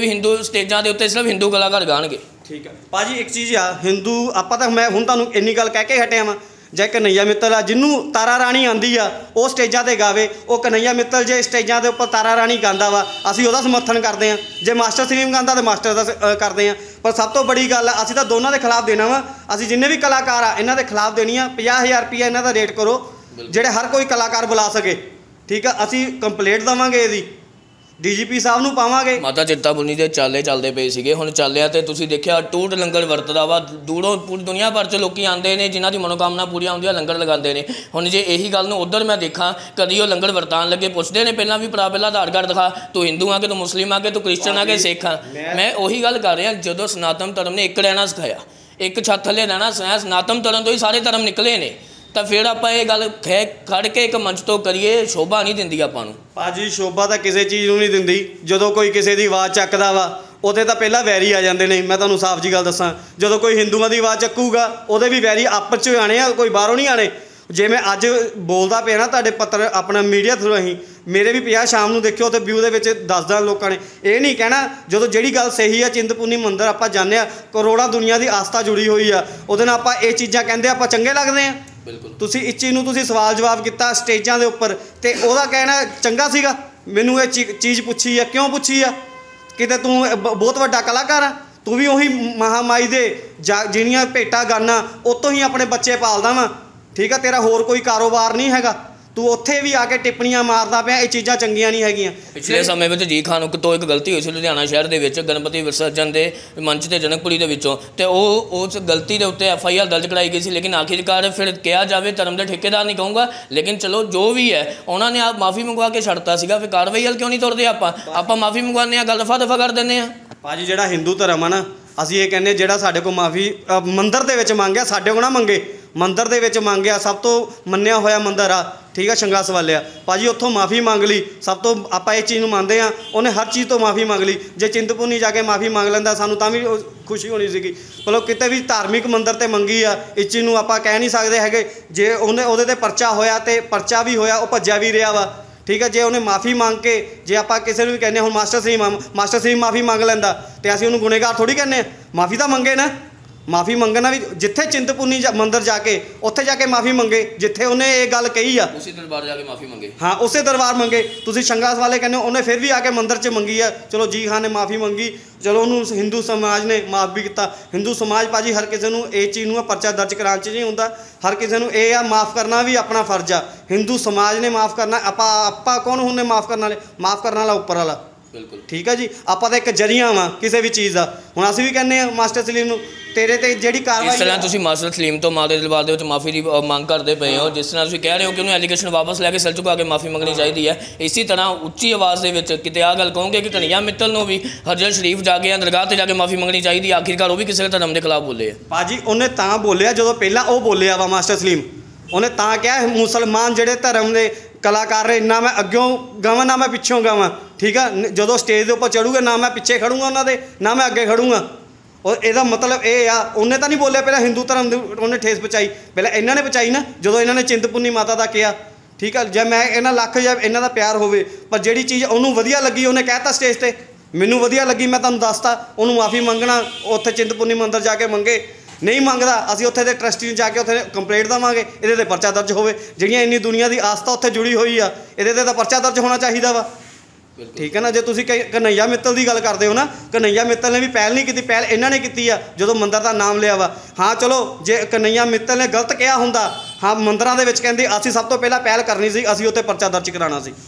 A: ਹਿੰਦੂ ਸਟੇਜਾਂ ਦੇ ਉੱਤੇ ਸਿਰਫ ਹਿੰਦੂ ਕਲਾਕਾਰ ਗਾਣਗੇ।
B: ਠੀਕ ਹੈ ਭਾਜੀ, ਇੱਕ ਚੀਜ਼ ਆ ਹਿੰਦੂ ਆਪਾਂ ਤਾਂ ਮੈਂ ਹੁਣ ਤੁਹਾਨੂੰ ਇੰਨੀ ਗੱਲ ਕਹਿ ਕੇ ਹਟਿਆ ਵਾਂ, ਜੇ ਕਨਈਆ ਮਿੱਤਲ ਆ ਜਿਹਨੂੰ ਤਾਰਾ ਰਾਣੀ ਆਂਦੀ ਆ ਉਹ ਸਟੇਜਾਂ ਤੇ ਗਾਵੇ, ਉਹ ਕਨਈਆ ਮਿੱਤਲ ਜੇ ਸਟੇਜਾਂ ਦੇ ਉੱਪਰ ਤਾਰਾ ਰਾਣੀ ਗਾਉਂਦਾ ਵਾ ਅਸੀਂ ਉਹਦਾ ਸਮਰਥਨ ਕਰਦੇ ਹਾਂ, ਜੇ ਮਾਸਟਰ ਸਲੀਮ ਗਾਉਂਦਾ ਤਾਂ ਮਾਸਟਰ ਦਾ ਕਰਦੇ ਹਾਂ। ਪਰ ਸਭ ਤੋਂ ਬੜੀ ਗੱਲ ਆ ਅਸੀਂ ਤਾਂ ਦੋਨਾਂ ਦੇ ਖਿਲਾਫ ਦੇਣਾ ਵਾ, ਅਸੀਂ ਜਿੰਨੇ ਵੀ ਕਲਾਕਾਰ ਆ ਇਹਨਾਂ ਦੇ ਖਿਲਾਫ ਦੇਣੀ ਆ। 50,000 ਰੁਪਈਆ ਇਹਨਾਂ ਦਾ ਰੇਟ ਕਰੋ ਜਿਹੜੇ ਹਰ ਕੋਈ ਕਲਾਕਾਰ ਬੁਲਾ ਸਕੇ। ਠੀਕ ਆ, ਅਸੀਂ ਕੰਪਲੇਂਟ ਦੇਵਾਂਗੇ ਇਹਦੀ ਡੀਜੀਪੀ ਸਾਹਿਬ ਨੂੰ ਪਾਵਾਂਗੇ।
A: ਮਾਤਾ ਚਿੰਤਾਪੁਰਨੀ ਦੇ ਚਾਲੇ ਚੱਲਦੇ ਪਏ ਸੀਗੇ, ਹੁਣ ਚਾਲਿਆਂ ਤੇ ਤੁਸੀਂ ਦੇਖਿਆ ਟੂਟ ਲੰਗਰ ਵਰਤਦਾ ਵਾ, ਦੂਰੋਂ ਪੂਰੀ ਦੁਨੀਆ ਭਰ 'ਚ ਲੋਕੀ ਆਉਂਦੇ ਨੇ ਜਿਨ੍ਹਾਂ ਦੀ ਮਨੋਕਾਮਨਾ ਪੂਰੀਆਂ ਹੁੰਦੀਆਂ ਲੰਗਰ ਲਗਾਉਂਦੇ ਨੇ। ਹੁਣ ਜੇ ਇਹੀ ਗੱਲ ਨੂੰ ਉੱਧਰ ਮੈਂ ਦੇਖਾਂ ਕਦੀ ਉਹ ਲੰਗਰ ਵਰਤਾਉਣ ਲੱਗੇ ਪੁੱਛਦੇ ਨੇ ਪਹਿਲਾਂ ਵੀ ਭਰਾ ਪਹਿਲਾਂ ਆਧਾਰ ਕਾਰਡ ਦਿਖਾ, ਤੂੰ ਹਿੰਦੂ ਆ ਕਿ ਤੂੰ ਮੁਸਲਿਮ ਆ ਕਿ ਤੂੰ ਕ੍ਰਿਸਚਨ ਆ ਕਿ ਸਿੱਖ ਆ। ਮੈਂ ਉਹੀ ਗੱਲ ਕਰ ਰਿਹਾ, ਜਦੋਂ ਸਨਾਤਨ ਧਰਮ ਨੇ ਇੱਕ ਰਹਿਣਾ ਸਿਖਾਇਆ, ਇੱਕ ਛੱਤ ਥੱਲੇ ਰਹਿਣਾ ਸਿਖਾਇਆ, ਸਨਾਤਨ ਧਰਮ ਤੋਂ ਹੀ ਸਾਰੇ ਧਰਮ ਨਿਕਲੇ ਨੇ, ਤਾਂ ਫਿਰ ਆਪਾਂ ਇਹ ਗੱਲ ਖੜ ਕੇ ਇੱਕ ਮੰਚ ਤੋਂ ਕਰੀਏ, ਸ਼ੋਭਾ ਨਹੀਂ ਦਿੰਦੀ ਆਪਾਂ ਨੂੰ।
B: ਭਾਜੀ ਸ਼ੋਭਾ ਤਾਂ ਕਿਸੇ ਚੀਜ਼ ਨੂੰ ਨਹੀਂ ਦਿੰਦੀ, ਜਦੋਂ ਕੋਈ ਕਿਸੇ ਦੀ ਆਵਾਜ਼ ਚੱਕਦਾ ਵਾ ਉਹਦੇ ਤਾਂ ਪਹਿਲਾਂ ਵੈਰੀ ਆ ਜਾਂਦੇ ਨੇ। ਮੈਂ ਤੁਹਾਨੂੰ ਸਾਫ਼ ਜੀ ਗੱਲ ਦੱਸਾਂ, ਜਦੋਂ ਕੋਈ ਹਿੰਦੂਆਂ ਦੀ ਆਵਾਜ਼ ਚੱਕੂਗਾ ਉਹਦੇ ਵੀ ਵੈਰੀ ਆਪਸ 'ਚ ਆਣੇ ਆ, ਕੋਈ ਬਾਹਰੋਂ ਨਹੀਂ ਆਣੇ। ਜੇ ਮੈਂ ਅੱਜ ਬੋਲਦਾ ਪਿਆ ਨਾ ਤੁਹਾਡੇ ਪੱਤਰ ਆਪਣਾ ਮੀਡੀਆ ਥਰੂ, ਅਸੀਂ ਮੇਰੇ ਵੀ 50 ਸ਼ਾਮ ਨੂੰ ਦੇਖਿਓ ਤੇ ਵਿਊ ਦੇ ਵਿੱਚ ਦੱਸਦਾ ਲੋਕਾਂ ਨੇ। ਇਹ ਨਹੀਂ ਕਹਿਣਾ ਜਦੋਂ ਜਿਹੜੀ ਗੱਲ ਸਹੀ ਆ, ਚਿੰਤਪੁਰਨੀ ਮੰਦਿਰ ਆਪਾਂ ਜਾਂਦੇ ਹਾਂ, ਕਰੋੜਾਂ ਦੁਨੀਆ ਦੀ ਆਸਥਾ ਜੁੜੀ ਹੋਈ ਆ, ਉਹਦੇ ਨਾਲ ਆਪਾਂ ਇਹ ਚੀਜ਼ਾਂ ਕਹਿੰਦੇ ਆਪਾਂ ਚੰਗੇ ਲੱਗਦੇ ਹਾਂ।
A: ਬਿਲਕੁਲ
B: ਤੁਸੀਂ ਇਸ ਚੀਜ਼ ਨੂੰ ਤੁਸੀਂ ਸਵਾਲ ਜਵਾਬ ਕੀਤਾ ਸਟੇਜਾਂ ਦੇ ਉੱਪਰ, ਤੇ ਉਹਦਾ ਕਹਿਣਾ ਚੰਗਾ ਸੀਗਾ। ਮੈਨੂੰ ਇਹ ਚੀਜ਼ ਪੁੱਛੀ ਆ, ਕਿਉਂ ਪੁੱਛੀ ਆ? ਕਿਤੇ ਤੂੰ ਬਹੁਤ ਵੱਡਾ ਕਲਾਕਾਰ ਆ, ਤੂੰ ਵੀ ਉਹੀ ਮਹਾਮਾਈ ਦੇ ਜਿਹੜੀਆਂ ਭੇਟਾਂ ਗਾਨਾ ਉਤੋਂ ਹੀ ਆਪਣੇ ਬੱਚੇ ਪਾਲਦਾ ਵਾ। ਠੀਕ ਆ, ਤੇਰਾ ਹੋਰ ਕੋਈ ਕਾਰੋਬਾਰ ਨਹੀਂ ਹੈਗਾ, ਤੂੰ ਉੱਥੇ ਵੀ ਆ ਕੇ ਟਿੱਪਣੀਆਂ ਮਾਰਦਾ ਪਿਆ, ਇਹ ਚੀਜ਼ਾਂ ਚੰਗੀਆਂ ਨਹੀਂ ਹੈਗੀਆਂ।
A: ਪਿਛਲੇ ਸਮੇਂ ਵਿੱਚ ਜੀ ਖਾਨ ਤੋਂ ਇੱਕ ਗਲਤੀ ਹੋਈ ਸੀ ਲੁਧਿਆਣਾ ਸ਼ਹਿਰ ਦੇ ਵਿੱਚ ਗਣਪਤੀ ਵਿਸਰਜਨ ਦੇ ਮੰਚ ਤੇ ਜਨਕਪੁਰੀ ਦੇ ਵਿੱਚੋਂ, ਤੇ ਉਹ ਉਸ ਗਲਤੀ ਦੇ ਉੱਤੇ FIR ਦਰਜ ਕਰਾਈ ਗਈ ਸੀ। ਲੇਕਿਨ ਆਖਿਰਕਾਰ ਫਿਰ ਕਿਹਾ ਜਾਵੇ ਧਰਮ ਦੇ ਠੇਕੇਦਾਰ ਨਹੀਂ ਕਹੂੰਗਾ, ਲੇਕਿਨ ਚਲੋ ਜੋ ਵੀ ਹੈ ਉਹਨਾਂ ਨੇ ਆਪ ਮਾਫੀ ਮੰਗਵਾ ਕੇ ਛੱਡਤਾ ਸੀਗਾ। ਫਿਰ ਕਾਰਵਾਈ ਵੱਲ ਕਿਉਂ ਨਹੀਂ ਤੁਰਦੇ ਆਪਾਂ ਮਾਫੀ ਮੰਗਵਾਉਂਦੇ ਹਾਂ, ਗੱਲ ਦਫਾ ਕਰ ਦਿੰਦੇ ਹਾਂ।
B: ਭਾਜੀ ਜਿਹੜਾ ਹਿੰਦੂ ਧਰਮ ਆ ਨਾ, ਅਸੀਂ ਇਹ ਕਹਿੰਦੇ ਜਿਹੜਾ ਸਾਡੇ ਕੋਲ ਮਾਫੀ ਮੰਦਿਰ ਦੇ ਵਿੱਚ ਮੰਗਿਆ, ਸਾਡੇ ਕੋਲ ਨਾ ਮੰਗੇ, ਮੰਦਿਰ ਦੇ ਵਿੱਚ ਮੰਗਿਆ, ਸਭ ਤੋਂ ਮੰਨਿਆ ਹੋਇਆ ਮੰਦਿਰ ਆ, ਠੀਕ ਆ, ਸ਼ੰਗਾ ਸਵਾਲਿਆ ਭਾਜੀ, ਉੱਥੋਂ ਮਾਫੀ ਮੰਗ ਲਈ। ਸਭ ਤੋਂ ਆਪਾਂ ਇਹ ਚੀਜ਼ ਨੂੰ ਮੰਨਦੇ ਹਾਂ, ਉਹਨੇ ਹਰ ਚੀਜ਼ ਤੋਂ ਮਾਫੀ ਮੰਗ ਲਈ। ਜੇ ਚਿੰਤਪੁਰਨੀ ਜਾ ਕੇ ਮਾਫੀ ਮੰਗ ਲੈਂਦਾ ਸਾਨੂੰ ਤਾਂ ਵੀ ਖੁਸ਼ੀ ਹੋਣੀ ਸੀਗੀ। ਮਤਲਬ ਕਿਤੇ ਵੀ ਧਾਰਮਿਕ ਮੰਦਿਰ 'ਤੇ ਮੰਗੀ ਆ, ਇਸ ਚੀਜ਼ ਨੂੰ ਆਪਾਂ ਕਹਿ ਨਹੀਂ ਸਕਦੇ ਹੈਗੇ। ਜੇ ਉਹਦੇ 'ਤੇ ਪਰਚਾ ਹੋਇਆ ਤੇ ਪਰਚਾ ਵੀ ਹੋਇਆ, ਉਹ ਭੱਜਿਆ ਵੀ ਰਿਹਾ ਵਾ। ਠੀਕ ਹੈ, ਜੇ ਉਹਨੇ ਮਾਫੀ ਮੰਗ ਕੇ, ਜੇ ਆਪਾਂ ਕਿਸੇ ਨੂੰ ਵੀ ਕਹਿੰਦੇ ਹੁਣ ਮਾਸਟਰ ਸਲੀਮ ਮਾਫੀ ਮੰਗ ਲੈਂਦਾ ਤੇ ਅਸੀਂ ਉਹਨੂੰ ਗੁਨੇਗਾਰ ਥੋੜੀ ਕਹਿੰਦੇ ਹਾਂ। ਮਾਫੀ ਤਾਂ ਮੰਗੇ ਨਾ, ਮਾਫੀ ਮੰਗਣਾ ਵੀ ਜਿੱਥੇ ਚਿੰਤਪੁਰਨੀ ਮੰਦਿਰ ਜਾ ਕੇ ਉੱਥੇ ਜਾ ਕੇ ਮਾਫੀ ਮੰਗੇ, ਜਿੱਥੇ ਉਹਨੇ ਇਹ ਗੱਲ ਕਹੀ ਆ
A: ਉਸੇ ਦਰਬਾਰ ਜਾ ਕੇ ਮਾਫੀ ਮੰਗੇ।
B: ਹਾਂ, ਉਸੇ ਦਰਬਾਰ ਮੰਗੇ। ਤੁਸੀਂ ਸ਼ੰਗਾਸ ਵਾਲੇ ਕਹਿੰਦੇ ਹੋ, ਉਹਨੇ ਫਿਰ ਵੀ ਆ ਕੇ ਮੰਦਿਰ 'ਚ ਮੰਗੀ ਆ। ਚਲੋ ਜੀ ਖਾਨ ਨੇ ਮਾਫੀ ਮੰਗੀ, ਚਲੋ ਉਹਨੂੰ ਹਿੰਦੂ ਸਮਾਜ ਨੇ ਮਾਫ ਵੀ ਕੀਤਾ। ਹਿੰਦੂ ਸਮਾਜ ਭਾਜੀ ਹਰ ਕਿਸੇ ਨੂੰ ਇਹ ਚੀਜ਼ ਨੂੰ ਪਰਚਾ ਦਰਜ ਕਰਾਉਣ 'ਚ ਨਹੀਂ ਹੁੰਦਾ, ਹਰ ਕਿਸੇ ਨੂੰ ਇਹ ਆ ਮਾਫ ਕਰਨਾ ਵੀ ਆਪਣਾ ਫਰਜ਼ ਆ। ਹਿੰਦੂ ਸਮਾਜ ਨੇ ਮਾਫ ਕਰਨਾ, ਆਪਾਂ ਕੌਣ ਹੁੰਦੇ ਮਾਫ ਕਰਨ ਵਾਲੇ? ਮਾਫ ਕਰਨ ਵਾਲਾ ਉੱਪਰ ਵਾਲਾ।
A: ਬਿਲਕੁਲ
B: ਠੀਕ ਆ ਜੀ, ਆਪਾਂ ਤਾਂ ਇੱਕ ਜਰੀਆ ਵਾਂ ਕਿਸੇ ਵੀ ਚੀਜ਼ ਦਾ। ਹੁਣ ਅਸੀਂ ਵੀ ਕਹਿੰਦੇ ਹਾਂ ਮਾਸਟਰ ਸਲੀਮ ਨੂੰ, ਤੇਰੇ ਤੇ ਜਿਹੜੀ ਕਾਰਵਾਈ,
A: ਇਸ ਤਰ੍ਹਾਂ ਤੁਸੀਂ ਮਾਸਟਰ ਸਲੀਮ ਤੋਂ ਮਾਂ ਦੇ ਦਰਬਾਰ ਦੇ ਵਿੱਚ ਮਾਫੀ ਦੀ ਮੰਗ ਕਰਦੇ ਪਏ ਹੋ, ਜਿਸ ਤਰ੍ਹਾਂ ਤੁਸੀਂ ਕਹਿ ਰਹੇ ਹੋ ਕਿ ਉਹਨੂੰ ਐਲੀਗੇਸ਼ਨ ਵਾਪਸ ਲੈ ਕੇ ਸਿਰ ਝੁਕਾ ਕੇ ਮਾਫੀ ਮੰਗਣੀ ਚਾਹੀਦੀ ਹੈ, ਇਸੇ ਤਰ੍ਹਾਂ ਉੱਚੀ ਆਵਾਜ਼ ਦੇ ਵਿੱਚ ਕਿਤੇ ਆਹ ਗੱਲ ਕਹੋਗੇ ਕਿ ਕਨਈਆ ਮਿੱਤਲ ਨੂੰ ਵੀ ਹਰਜਲ ਸ਼ਰੀਫ ਜਾ ਕੇ ਦਰਗਾਹ 'ਤੇ ਜਾ ਕੇ ਮਾਫੀ ਮੰਗਣੀ ਚਾਹੀਦੀ? ਆਖਿਰਕਾਰ ਉਹ ਵੀ ਕਿਸੇ ਧਰਮ ਦੇ ਖਿਲਾਫ ਬੋਲੇ ਆ।
B: ਭਾਜੀ ਉਹਨੇ ਤਾਂ ਬੋਲਿਆ ਜਦੋਂ ਪਹਿਲਾਂ ਉਹ ਬੋਲਿਆ ਵਾ ਮਾਸਟਰ ਸਲੀਮ, ਉਹਨੇ ਤਾਂ ਕਿਹਾ ਮੁਸਲਮਾਨ ਜਿਹੜੇ ਧਰਮ ਦੇ ਕਲਾਕਾਰ ਨੇ, ਨਾ ਮੈਂ ਅੱਗਿਓਂ ਗਾਵਾਂ ਨਾ ਮੈਂ ਪਿੱਛੋਂ ਗਾਵਾਂ। ਠੀਕ ਆ, ਜਦੋਂ ਸਟੇਜ ਦੇ ਉੱਪਰ ਚੜੂਗਾ ਨਾ ਮੈਂ ਪਿੱਛੇ ਖੜੂੰਗਾ ਉਹਨਾਂ ਦੇ, ਨਾ ਮੈਂ ਅੱਗੇ ਖੜੂੰਗਾ। ਔਰ ਇਹਦਾ ਮਤਲਬ ਇਹ ਆ, ਉਹਨੇ ਤਾਂ ਨਹੀਂ ਬੋਲਿਆ ਪਹਿਲਾਂ ਹਿੰਦੂ ਧਰਮ ਦੀ ਉਹਨੇ ਠੇਸ ਪਹੁੰਚਾਈ, ਪਹਿਲਾਂ ਇਹਨਾਂ ਨੇ ਪਹੁੰਚਾਈ ਨਾ, ਜਦੋਂ ਇਹਨਾਂ ਨੇ ਚਿੰਤਪੁਰਨੀ ਮਾਤਾ ਦਾ ਕਿਹਾ। ਠੀਕ ਆ, ਜੇ ਮੈਂ ਇਹਨਾਂ ਲੱਖ ਜਾਂ ਇਹਨਾਂ ਦਾ ਪਿਆਰ ਹੋਵੇ, ਪਰ ਜਿਹੜੀ ਚੀਜ਼ ਉਹਨੂੰ ਵਧੀਆ ਲੱਗੀ ਉਹਨੇ ਕਹਿਤਾ ਸਟੇਜ 'ਤੇ, ਮੈਨੂੰ ਵਧੀਆ ਲੱਗੀ ਮੈਂ ਤੁਹਾਨੂੰ ਦੱਸਤਾ, ਉਹਨੂੰ ਮਾਫੀ ਮੰਗਣਾ ਉੱਥੇ ਚਿੰਤਪੁਰਨੀ ਮੰਦਿਰ ਜਾ ਕੇ ਮੰਗੇ। ਨਹੀਂ ਮੰਗਦਾ, ਅਸੀਂ ਉੱਥੇ ਦੇ ਟਰਸਟੀ ਨੂੰ ਜਾ ਕੇ ਉੱਥੇ ਕੰਪਲੇਂਟ ਦੇਵਾਂਗੇ, ਇਹਦੇ 'ਤੇ ਪਰਚਾ ਦਰਜ ਹੋਵੇ। ਜਿਹੜੀਆਂ ਇੰਨੀ ਦੁਨੀਆ ਦੀ ਆਸਥਾ ਉੱਥੇ ਜੁੜੀ ਹੋਈ ਆ, ਇਹਦੇ 'ਤੇ ਤਾਂ ਪਰਚਾ ਦਰਜ ਹੋਣਾ ਚਾਹੀਦਾ ਵਾ। ਠੀਕ ਹੈ ਨਾ। ਜੇ ਤੁਸੀਂ ਕਨਈਆ ਮਿੱਤਲ ਦੀ ਗੱਲ ਕਰਦੇ ਹੋ ਨਾ, ਕਨਈਆ ਮਿੱਤਲ ਨੇ ਵੀ ਪਹਿਲ ਨਹੀਂ ਕੀਤੀ, ਪਹਿਲ ਇਹਨਾਂ ਨੇ ਕੀਤੀ ਆ ਜਦੋਂ ਮੰਦਿਰ ਦਾ ਨਾਮ ਲਿਆ ਵਾ। ਹਾਂ ਚਲੋ, ਜੇ ਕਨਈਆ ਮਿੱਤਲ ਨੇ ਗਲਤ ਕਿਹਾ ਹੁੰਦਾ, ਹਾਂ ਮੰਦਿਰਾਂ ਦੇ ਵਿੱਚ ਕਹਿੰਦੇ ਅਸੀਂ ਸਭ ਤੋਂ ਪਹਿਲਾਂ ਪਹਿਲ ਕਰਨੀ ਸੀ, ਅਸੀਂ ਉੱਥੇ ਪਰਚਾ ਦਰਜ ਕਰਾਉਣਾ ਸੀ।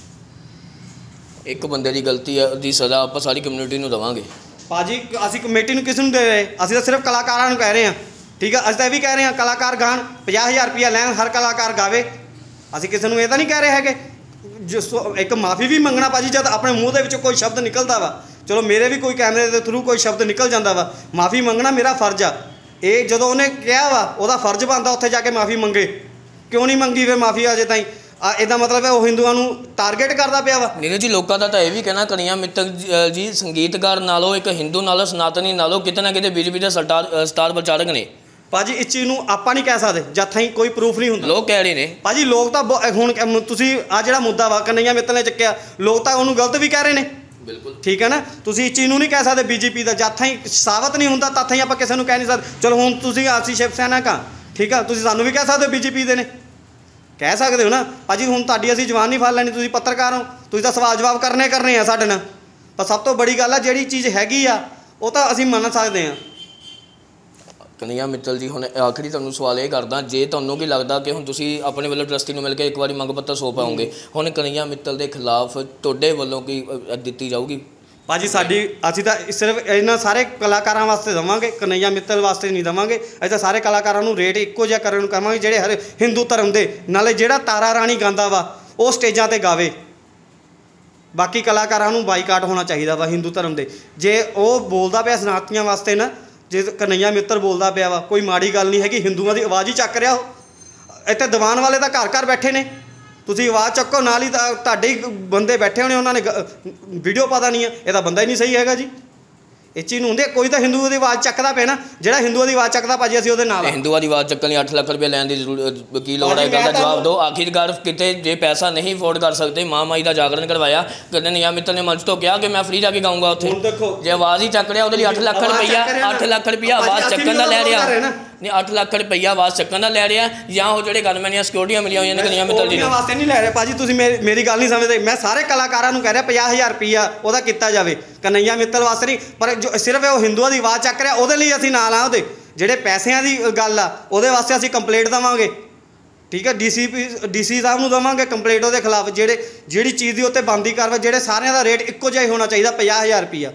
A: ਇੱਕ ਬੰਦੇ ਦੀ ਗਲਤੀ ਦੀ ਸਜ਼ਾ ਆਪਾਂ ਸਾਰੀ ਕਮਿਊਨਿਟੀ ਨੂੰ ਦੇਵਾਂਗੇ
B: ਭਾਜੀ। ਅਸੀਂ ਕਮੇਟੀ ਨੂੰ ਕਿਸ ਨੂੰ ਦੇ ਰਹੇ? ਅਸੀਂ ਤਾਂ ਸਿਰਫ ਕਲਾਕਾਰਾਂ ਨੂੰ ਕਹਿ ਰਹੇ ਹਾਂ। ਠੀਕ ਆ, ਅਸੀਂ ਤਾਂ ਇਹ ਵੀ ਕਹਿ ਰਹੇ ਹਾਂ ਕਲਾਕਾਰ ਗਾਣ, 50,000 ਰੁਪਈਆ ਲੈਣ, ਹਰ ਕਲਾਕਾਰ ਗਾਵੇ। ਅਸੀਂ ਕਿਸੇ ਨੂੰ ਇਹ ਤਾਂ ਨਹੀਂ ਕਹਿ ਰਹੇ ਹੈਗੇ। ਇੱਕ ਮਾਫੀ ਵੀ ਮੰਗਣਾ ਭਾਜੀ, ਜਦ ਆਪਣੇ ਮੂੰਹ ਦੇ ਵਿੱਚੋਂ ਕੋਈ ਸ਼ਬਦ ਨਿਕਲਦਾ ਵਾ, ਚਲੋ ਮੇਰੇ ਵੀ ਕੋਈ ਕੈਮਰੇ ਦੇ ਥਰੂ ਕੋਈ ਸ਼ਬਦ ਨਿਕਲ ਜਾਂਦਾ ਵਾ, ਮਾਫੀ ਮੰਗਣਾ ਮੇਰਾ ਫਰਜ਼ ਆ। ਇਹ ਜਦੋਂ ਉਹਨੇ ਕਿਹਾ ਵਾ, ਉਹਦਾ ਫਰਜ਼ ਬਣਦਾ ਉੱਥੇ ਜਾ ਕੇ ਮਾਫੀ ਮੰਗੇ। ਕਿਉਂ ਨਹੀਂ ਮੰਗੀ ਫਿਰ ਮਾਫੀ ਅਜੇ ਤਾਈਂ? ਇਹਦਾ ਮਤਲਬ ਹੈ ਉਹ ਹਿੰਦੂਆਂ ਨੂੰ ਟਾਰਗੇਟ ਕਰਦਾ ਪਿਆ ਵਾ।
A: ਨੀਰਜ ਜੀ, ਲੋਕਾਂ ਦਾ ਤਾਂ ਇਹ ਵੀ ਕਹਿਣਾ ਕਨਈਆ ਮਿੱਤਲ ਜੀ ਸੰਗੀਤਕਾਰ ਨਾਲੋਂ, ਇੱਕ ਹਿੰਦੂ ਨਾਲੋਂ, ਸਨਾਤਨੀ ਨਾਲੋਂ ਕਿਤੇ ਨਾ ਕਿਤੇ BJP ਦੇ ਸਟਾਰ ਪ੍ਰਚਾਰਕ ਨੇ।
B: ਭਾਜੀ ਇਸ ਚੀਜ਼ ਨੂੰ ਆਪਾਂ ਨਹੀਂ ਕਹਿ ਸਕਦੇ ਜਦ ਤਾਈਂ ਕੋਈ ਪ੍ਰੂਫ ਨਹੀਂ ਹੁੰਦਾ।
A: ਲੋਕ ਕਹਿ ਰਹੇ ਨੇ
B: ਭਾਜੀ, ਲੋਕ ਤਾਂ ਹੁਣ ਤੁਸੀਂ ਆ ਜਿਹੜਾ ਮੁੱਦਾ ਵਾ ਕਨਈਆ ਮਿੱਤਲ ਨੇ ਚੱਕਿਆ, ਲੋਕ ਤਾਂ ਉਹਨੂੰ ਗਲਤ ਵੀ ਕਹਿ ਰਹੇ ਨੇ।
A: ਬਿਲਕੁਲ
B: ਠੀਕ ਹੈ ਨਾ। ਤੁਸੀਂ ਇਸ ਚੀਜ਼ ਨੂੰ ਨਹੀਂ ਕਹਿ ਸਕਦੇ ਬੀਜੇਪੀ ਦਾ ਜਦ ਤਾਈਂ ਸਾਬਤ ਨਹੀਂ ਹੁੰਦਾ ਤਦ ਤਾਈਂ ਆਪਾਂ ਕਿਸੇ ਨੂੰ ਕਹਿ ਨਹੀਂ ਸਕਦੇ। ਚਲੋ ਹੁਣ ਤੁਸੀਂ ਅਸੀਂ ਸ਼ਿਵ ਸੈਨਾ ਕਾ ਠੀਕ ਆ, ਤੁਸੀਂ ਸਾਨੂੰ ਵੀ ਕਹਿ ਸਕਦੇ ਹੋ ਬੀਜੇਪੀ ਦੇ ਨੇ, ਕਹਿ ਸਕਦੇ ਹੋ ਨਾ ਭਾਜੀ। ਹੁਣ ਤੁਹਾਡੀ ਅਸੀਂ ਜਵਾਨ ਨਹੀਂ ਫੜ ਲੈਣੀ, ਤੁਸੀਂ ਪੱਤਰਕਾਰ ਹੋ, ਤੁਸੀਂ ਤਾਂ ਸਵਾਲ ਜਵਾਬ ਕਰਨੇ ਆ ਸਾਡੇ ਨਾਲ। ਪਰ ਸਭ ਤੋਂ ਬੜੀ ਗੱਲ ਆ ਜਿਹੜੀ ਚੀਜ਼ ਹੈਗੀ ਆ ਉਹ ਤਾਂ ਅਸੀਂ ਮੰਨ ਸਕਦੇ ਹਾਂ।
A: ਕਨਈਆ ਮਿੱਤਲ ਜੀ, ਹੁਣ ਆਖਰੀ ਤੁਹਾਨੂੰ ਸਵਾਲ ਇਹ ਕਰਦਾ, ਜੇ ਤੁਹਾਨੂੰ ਕੀ ਲੱਗਦਾ ਕਿ ਹੁਣ ਤੁਸੀਂ ਆਪਣੇ ਵੱਲੋਂ ਟਰਸਟੀ ਨੂੰ ਮਿਲ ਕੇ ਇੱਕ ਵਾਰੀ ਮੰਗ ਪੱਤਰ ਸੌਂਪ ਪਾਓਗੇ, ਹੁਣ ਕਨਈਆ ਮਿੱਤਲ ਦੇ ਖਿਲਾਫ ਤੁਹਾਡੇ ਵੱਲੋਂ ਕੀ ਦਿੱਤੀ ਜਾਊਗੀ?
B: ਭਾਜੀ ਅਸੀਂ ਤਾਂ ਸਿਰਫ ਇਹਨਾਂ ਸਾਰੇ ਕਲਾਕਾਰਾਂ ਵਾਸਤੇ ਦੇਵਾਂਗੇ, ਕਨਈਆ ਮਿੱਤਲ ਵਾਸਤੇ ਨਹੀਂ ਦੇਵਾਂਗੇ। ਅਸੀਂ ਤਾਂ ਸਾਰੇ ਕਲਾਕਾਰਾਂ ਨੂੰ ਰੇਟ ਇੱਕੋ ਜਿਹਾ ਕਰਨ ਨੂੰ ਕਹਾਂਗੇ ਜਿਹੜੇ ਹਰ ਹਿੰਦੂ ਧਰਮ ਦੇ। ਨਾਲੇ ਜਿਹੜਾ ਤਾਰਾ ਰਾਣੀ ਗਾਉਂਦਾ ਵਾ ਉਹ ਸਟੇਜਾਂ 'ਤੇ ਗਾਵੇ, ਬਾਕੀ ਕਲਾਕਾਰਾਂ ਨੂੰ ਬਾਈਕਾਟ ਹੋਣਾ ਚਾਹੀਦਾ ਵਾ ਹਿੰਦੂ ਧਰਮ ਦੇ। ਜੇ ਉਹ ਬੋਲਦਾ ਪਿਆ ਸਨਾਤਨੀਆਂ ਵਾਸਤੇ ਨਾ, ਜੇ ਕਨਈਆ ਮਿੱਤਲ ਬੋਲਦਾ ਪਿਆ ਵਾ, ਕੋਈ ਮਾੜੀ ਗੱਲ ਨਹੀਂ ਹੈਗੀ। ਹਿੰਦੂਆਂ ਦੀ ਆਵਾਜ਼ ਹੀ ਚੱਕ ਰਿਹਾ ਉਹ। ਇੱਥੇ ਦੀਵਾਨ ਵਾਲੇ ਤਾਂ ਘਰ ਘਰ ਬੈਠੇ ਨੇ, ਤੁਸੀਂ ਆਵਾਜ਼ ਚੱਕੋ ਨਾਲ ਹੀ ਤੁਹਾਡੇ ਹੀ ਬੰਦੇ ਬੈਠੇ ਹੋਣੇ, ਉਹਨਾਂ ਨੇ ਵੀਡੀਓ ਪਤਾ ਨਹੀਂ ਹੈ, ਇਹ ਤਾਂ ਬੰਦਾ ਹੀ ਨਹੀਂ ਸਹੀ ਹੈਗਾ ਜੀ। ਇਹ ਚੀਜ਼ ਨੂੰ ਹੁੰਦੇ ਕੋਈ ਤਾਂ ਹਿੰਦੂਆਂ ਦੀ ਆਵਾਜ਼ ਚੱਕਦਾ ਪਿਆ ਨਾ, ਜਿਹੜਾ ਹਿੰਦੂਆਂ ਦੀ ਆਵਾਜ਼ ਚੱਕਦਾ ਭਾਜੀ ਅਸੀਂ ਉਹਦੇ ਨਾਲ।
A: ਹਿੰਦੂਆਂ ਦੀ ਆਵਾਜ਼ ਚੱਕਣ ਲਈ 8 ਲੱਖ ਰੁਪਏ ਲੈਣ ਦੀ ਜ਼ਰੂਰਤ ਕੀ ਲੋੜ ਹੈ? ਗੱਲ ਦਾ ਜਵਾਬ ਦਿਓ। ਆਖਿਰਕਾਰ ਕਿਤੇ ਜੇ ਪੈਸਾ ਨਹੀਂ ਅਫੋਰਡ ਕਰ ਸਕਦੇ, ਮਾਂ ਮਾਈ ਦਾ ਜਾਗਰਣ ਕਰਵਾਇਆ, ਕਨਈਆ ਮਿੱਤਲ ਨੇ ਮੰਚ ਤੋਂ ਕਿਹਾ ਕਿ ਮੈਂ ਫ੍ਰੀ ਜਾ ਕੇ ਗਾਊਂਗਾ ਉੱਥੇ। ਜੇ ਆਵਾਜ਼ ਹੀ ਚੱਕ ਰਿਹਾ ਉਹਦੇ ਲਈ 8 ਲੱਖ ਰੁਪਈਆ 8 ਲੱਖ ਰੁਪਈਆ ਆਵਾਜ਼ ਚੱਕਣ ਦਾ ਲੈ ਰਿਹਾ ਨਹੀਂ, 8 ਲੱਖ ਰੁਪਈਆ ਆਵਾਜ਼ ਚੱਕਣ ਦਾ ਲੈ ਰਿਹਾ, ਜਾਂ ਉਹ ਜਿਹੜੇ ਗਨਮੈਨ ਦੀਆਂ ਸਿਕਿਉਰਟੀਆਂ ਮਿਲੀਆਂ ਹੋਈਆਂ ਨੇ ਕਨਈਆ ਮਿੱਤਲ ਜੀ ਨੂੰ
B: ਵਾਸਤੇ ਨਹੀਂ ਲੈ ਰਿਹਾ ਭਾਜੀ। ਤੁਸੀਂ ਮੇਰੀ ਗੱਲ ਨਹੀਂ ਸਮਝਦੇ। ਮੈਂ ਸਾਰੇ ਕਲਾਕਾਰਾਂ ਨੂੰ ਕਹਿ ਰਿਹਾ 50,000 ਰੁਪਈਆ ਉਹਦਾ ਕੀਤਾ ਜਾਵੇ, ਕਨਈਆ ਮਿੱਤਲ ਵਾਸਤੇ ਨਹੀਂ। ਪਰ ਜੋ ਸਿਰਫ ਉਹ ਹਿੰਦੂਆਂ ਦੀ ਆਵਾਜ਼ ਚੱਕ ਰਿਹਾ ਉਹਦੇ ਲਈ ਅਸੀਂ ਨਾਲ ਆ। ਉਹਦੇ ਜਿਹੜੇ ਪੈਸਿਆਂ ਦੀ ਗੱਲ ਆ ਉਹਦੇ ਵਾਸਤੇ ਅਸੀਂ ਕੰਪਲੇਂਟ ਦੇਵਾਂਗੇ, ਠੀਕ ਹੈ। ਡੀਸੀ ਸਾਹਿਬ ਨੂੰ ਦੇਵਾਂਗੇ ਕੰਪਲੇਂਟ ਉਹਦੇ ਖਿਲਾਫ, ਜਿਹੜੀ ਚੀਜ਼ ਦੀ ਉੱਤੇ ਬੰਦੀ ਕਾਰਵਾਈ, ਜਿਹੜੇ ਸਾਰਿਆਂ ਦਾ ਰੇਟ ਇੱਕੋ ਜਿਹਾ ਹੀ ਹੋਣਾ ਚਾਹੀਦਾ 50,000 ਰੁਪਈਆ।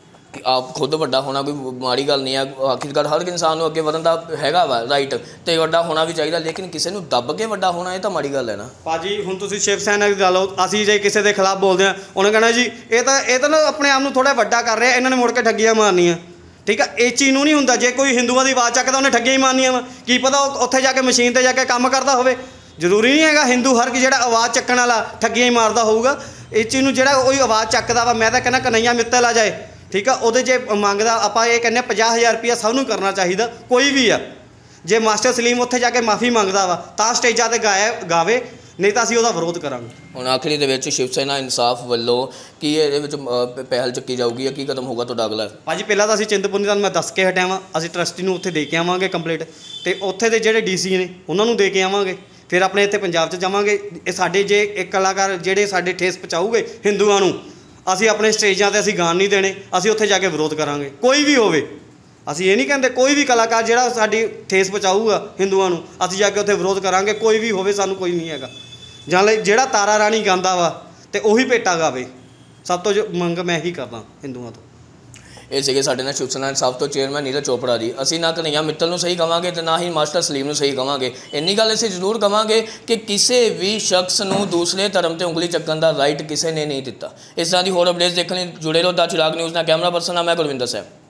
A: ਆਪ ਖੁਦ ਵੱਡਾ ਹੋਣਾ ਕੋਈ ਮਾੜੀ ਗੱਲ ਨਹੀਂ ਹੈ। ਆਖਿਰਕਾਰ ਹਰ ਇਨਸਾਨ ਨੂੰ ਅੱਗੇ ਵਧਣ ਦਾ ਹੈਗਾ ਵਾ ਰਾਈਟ, ਅਤੇ ਵੱਡਾ ਹੋਣਾ ਵੀ ਚਾਹੀਦਾ, ਲੇਕਿਨ ਕਿਸੇ ਨੂੰ ਦੱਬ ਕੇ ਵੱਡਾ ਹੋਣਾ ਇਹ ਤਾਂ ਮਾੜੀ ਗੱਲ ਹੈ ਨਾ
B: ਭਾਜੀ। ਹੁਣ ਤੁਸੀਂ ਸ਼ਿਵ ਸੈਨਾ ਦੀ ਗੱਲ, ਅਸੀਂ ਜੇ ਕਿਸੇ ਦੇ ਖਿਲਾਫ ਬੋਲਦੇ ਹਾਂ, ਉਹਨੇ ਕਹਿਣਾ ਜੀ ਇਹ ਤਾਂ ਨਾ ਆਪਣੇ ਆਪ ਨੂੰ ਥੋੜ੍ਹਾ ਵੱਡਾ ਕਰ ਰਿਹਾ, ਇਹਨਾਂ ਨੇ ਮੁੜ ਕੇ ਠੱਗੀਆਂ ਮਾਰਨੀਆਂ, ਠੀਕ ਆ। ਇਹ ਚੀਜ਼ ਨੂੰ ਨਹੀਂ ਹੁੰਦਾ। ਜੇ ਕੋਈ ਹਿੰਦੂਆਂ ਦੀ ਆਵਾਜ਼ ਚੱਕਦਾ ਉਹਨੇ ਠੱਗੀਆਂ ਹੀ ਮਾਰਨੀਆਂ ਵਾ, ਕੀ ਪਤਾ ਉਹ ਉੱਥੇ ਜਾ ਕੇ ਮਸ਼ੀਨ 'ਤੇ ਜਾ ਕੇ ਕੰਮ ਕਰਦਾ ਹੋਵੇ। ਜ਼ਰੂਰੀ ਨਹੀਂ ਹੈਗਾ ਹਿੰਦੂ ਹਰ ਜਿਹੜਾ ਆਵਾਜ਼ ਚੱਕਣ ਵਾਲਾ ਠੱਗੀਆਂ ਹੀ ਮਾਰਦਾ ਹੋਊਗਾ। ਇਹ ਚੀਜ਼ ਨੂੰ ਜਿਹੜਾ ਕੋਈ ਆਵਾਜ਼ ਚੱਕਦਾ ਵਾ, ਮੈਂ ਤਾਂ ਕਹਿੰਦਾ ਕਨਈਆ ਮਿੱਤਲ ਆ ਜਾਏ, ਠੀਕ ਆ। ਉਹਦੇ ਜੇ ਮੰਗਦਾ ਆਪਾਂ ਇਹ ਕਹਿੰਦੇ 50,000 ਰੁਪਈਆ ਸਭ ਨੂੰ ਕਰਨਾ ਚਾਹੀਦਾ, ਕੋਈ ਵੀ ਆ। ਜੇ ਮਾਸਟਰ ਸਲੀਮ ਉੱਥੇ ਜਾ ਕੇ ਮਾਫੀ ਮੰਗਦਾ ਵਾ ਤਾਂ ਸਟੇਜਾਂ 'ਤੇ ਗਾਵੇ, ਨਹੀਂ ਤਾਂ ਅਸੀਂ ਉਹਦਾ ਵਿਰੋਧ ਕਰਾਂਗੇ।
A: ਹੁਣ ਆਖਰੀ ਦੇ ਵਿੱਚ ਸ਼ਿਵ ਸੈਨਾ ਇਨਸਾਫ ਵੱਲੋਂ ਕੀ ਇਹਦੇ ਵਿੱਚ ਪਹਿਲ ਚੱਕੀ ਜਾਊਗੀ ਜਾਂ ਕੀ ਕਦਮ ਹੋਊਗਾ ਤੁਹਾਡਾ ਅਗਲਾ?
B: ਭਾਜੀ ਪਹਿਲਾਂ ਤਾਂ ਅਸੀਂ ਚਿੰਤਪੁਰਨੀ ਤੁਹਾਨੂੰ ਮੈਂ ਦੱਸ ਕੇ ਹਟਿਆ ਵਾਂ, ਅਸੀਂ ਟਰਸਟੀ ਨੂੰ ਉੱਥੇ ਦੇ ਕੇ ਆਵਾਂਗੇ ਕੰਪਲੀਟ, ਅਤੇ ਉੱਥੇ ਦੇ ਜਿਹੜੇ ਡੀਸੀ ਨੇ ਉਹਨਾਂ ਨੂੰ ਦੇ ਕੇ ਆਵਾਂਗੇ। ਫਿਰ ਆਪਣੇ ਇੱਥੇ ਪੰਜਾਬ 'ਚ ਜਾਵਾਂਗੇ। ਇਹ ਸਾਡੇ ਜੇ ਇੱਕ ਕਲਾਕਾਰ ਜਿਹੜੇ ਸਾਡੇ ਠੇਸ ਪਹੁੰਚਾਊਗੇ ਹਿੰਦੂਆਂ ਨੂੰ, ਅਸੀਂ ਆਪਣੇ ਸਟੇਜਾਂ 'ਤੇ ਅਸੀਂ ਗਾਣ ਨਹੀਂ ਦੇਣੇ, ਅਸੀਂ ਉੱਥੇ ਜਾ ਕੇ ਵਿਰੋਧ ਕਰਾਂਗੇ, ਕੋਈ ਵੀ ਹੋਵੇ। ਅਸੀਂ ਇਹ ਨਹੀਂ ਕਹਿੰਦੇ ਕੋਈ ਵੀ ਕਲਾਕਾਰ ਜਿਹੜਾ ਸਾਡੀ ਠੇਸ ਪਹੁੰਚਾਊਗਾ ਹਿੰਦੂਆਂ ਨੂੰ, ਅਸੀਂ ਜਾ ਕੇ ਉੱਥੇ ਵਿਰੋਧ ਕਰਾਂਗੇ, ਕੋਈ ਵੀ ਹੋਵੇ, ਸਾਨੂੰ ਕੋਈ ਨਹੀਂ ਹੈਗਾ। ਜਾਂ ਜਿਹੜਾ ਤਾਰਾ ਰਾਣੀ ਗਾਉਂਦਾ ਵਾ ਅਤੇ ਉਹੀ ਭੇਟਾ ਗਾਵੇ, ਸਭ ਤੋਂ ਜੋ ਮੰਗ ਮੈਂ ਇਹੀ ਕਰਦਾ ਹਿੰਦੂਆਂ ਤੋਂ।
A: ਇਹ ਸੀਗੇ ਸਾਡੇ ਨਾਲ ਸ਼ਿਵ ਸੈਨਾ ਇਨਸਾਫ ਤੋਂ ਚੇਅਰਮੈਨ ਨੀਰਜ ਚੋਪੜਾ ਜੀ। ਅਸੀਂ ਨਾ ਕਨਈਆ ਮਿੱਤਲ ਨੂੰ ਸਹੀ ਕਹਾਂਗੇ ਅਤੇ ਨਾ ਹੀ ਮਾਸਟਰ ਸਲੀਮ ਨੂੰ ਸਹੀ ਕਹਾਂਗੇ। ਇੰਨੀ ਗੱਲ ਅਸੀਂ ਜ਼ਰੂਰ ਕਹਾਂਗੇ ਕਿ ਕਿਸੇ ਵੀ ਸ਼ਖਸ ਨੂੰ ਦੂਸਰੇ ਧਰਮ 'ਤੇ ਉਂਗਲੀ ਚੱਕਣ ਦਾ ਰਾਈਟ ਕਿਸੇ ਨੇ ਨਹੀਂ ਦਿੱਤਾ। ਇਸ ਤਰ੍ਹਾਂ ਦੀ ਹੋਰ ਅਪਡੇਟਸ ਦੇਖਣ ਲਈ ਜੁੜੇ ਰਹੋ ਦਾ ਚਿਰਾਗ ਨਿਊਜ਼ ਨਾਲ। ਕੈਮਰਾ ਪਰਸਨ ਮੈਂ ਗੁਰਵਿੰਦਰ ਸਾਹਿਬ।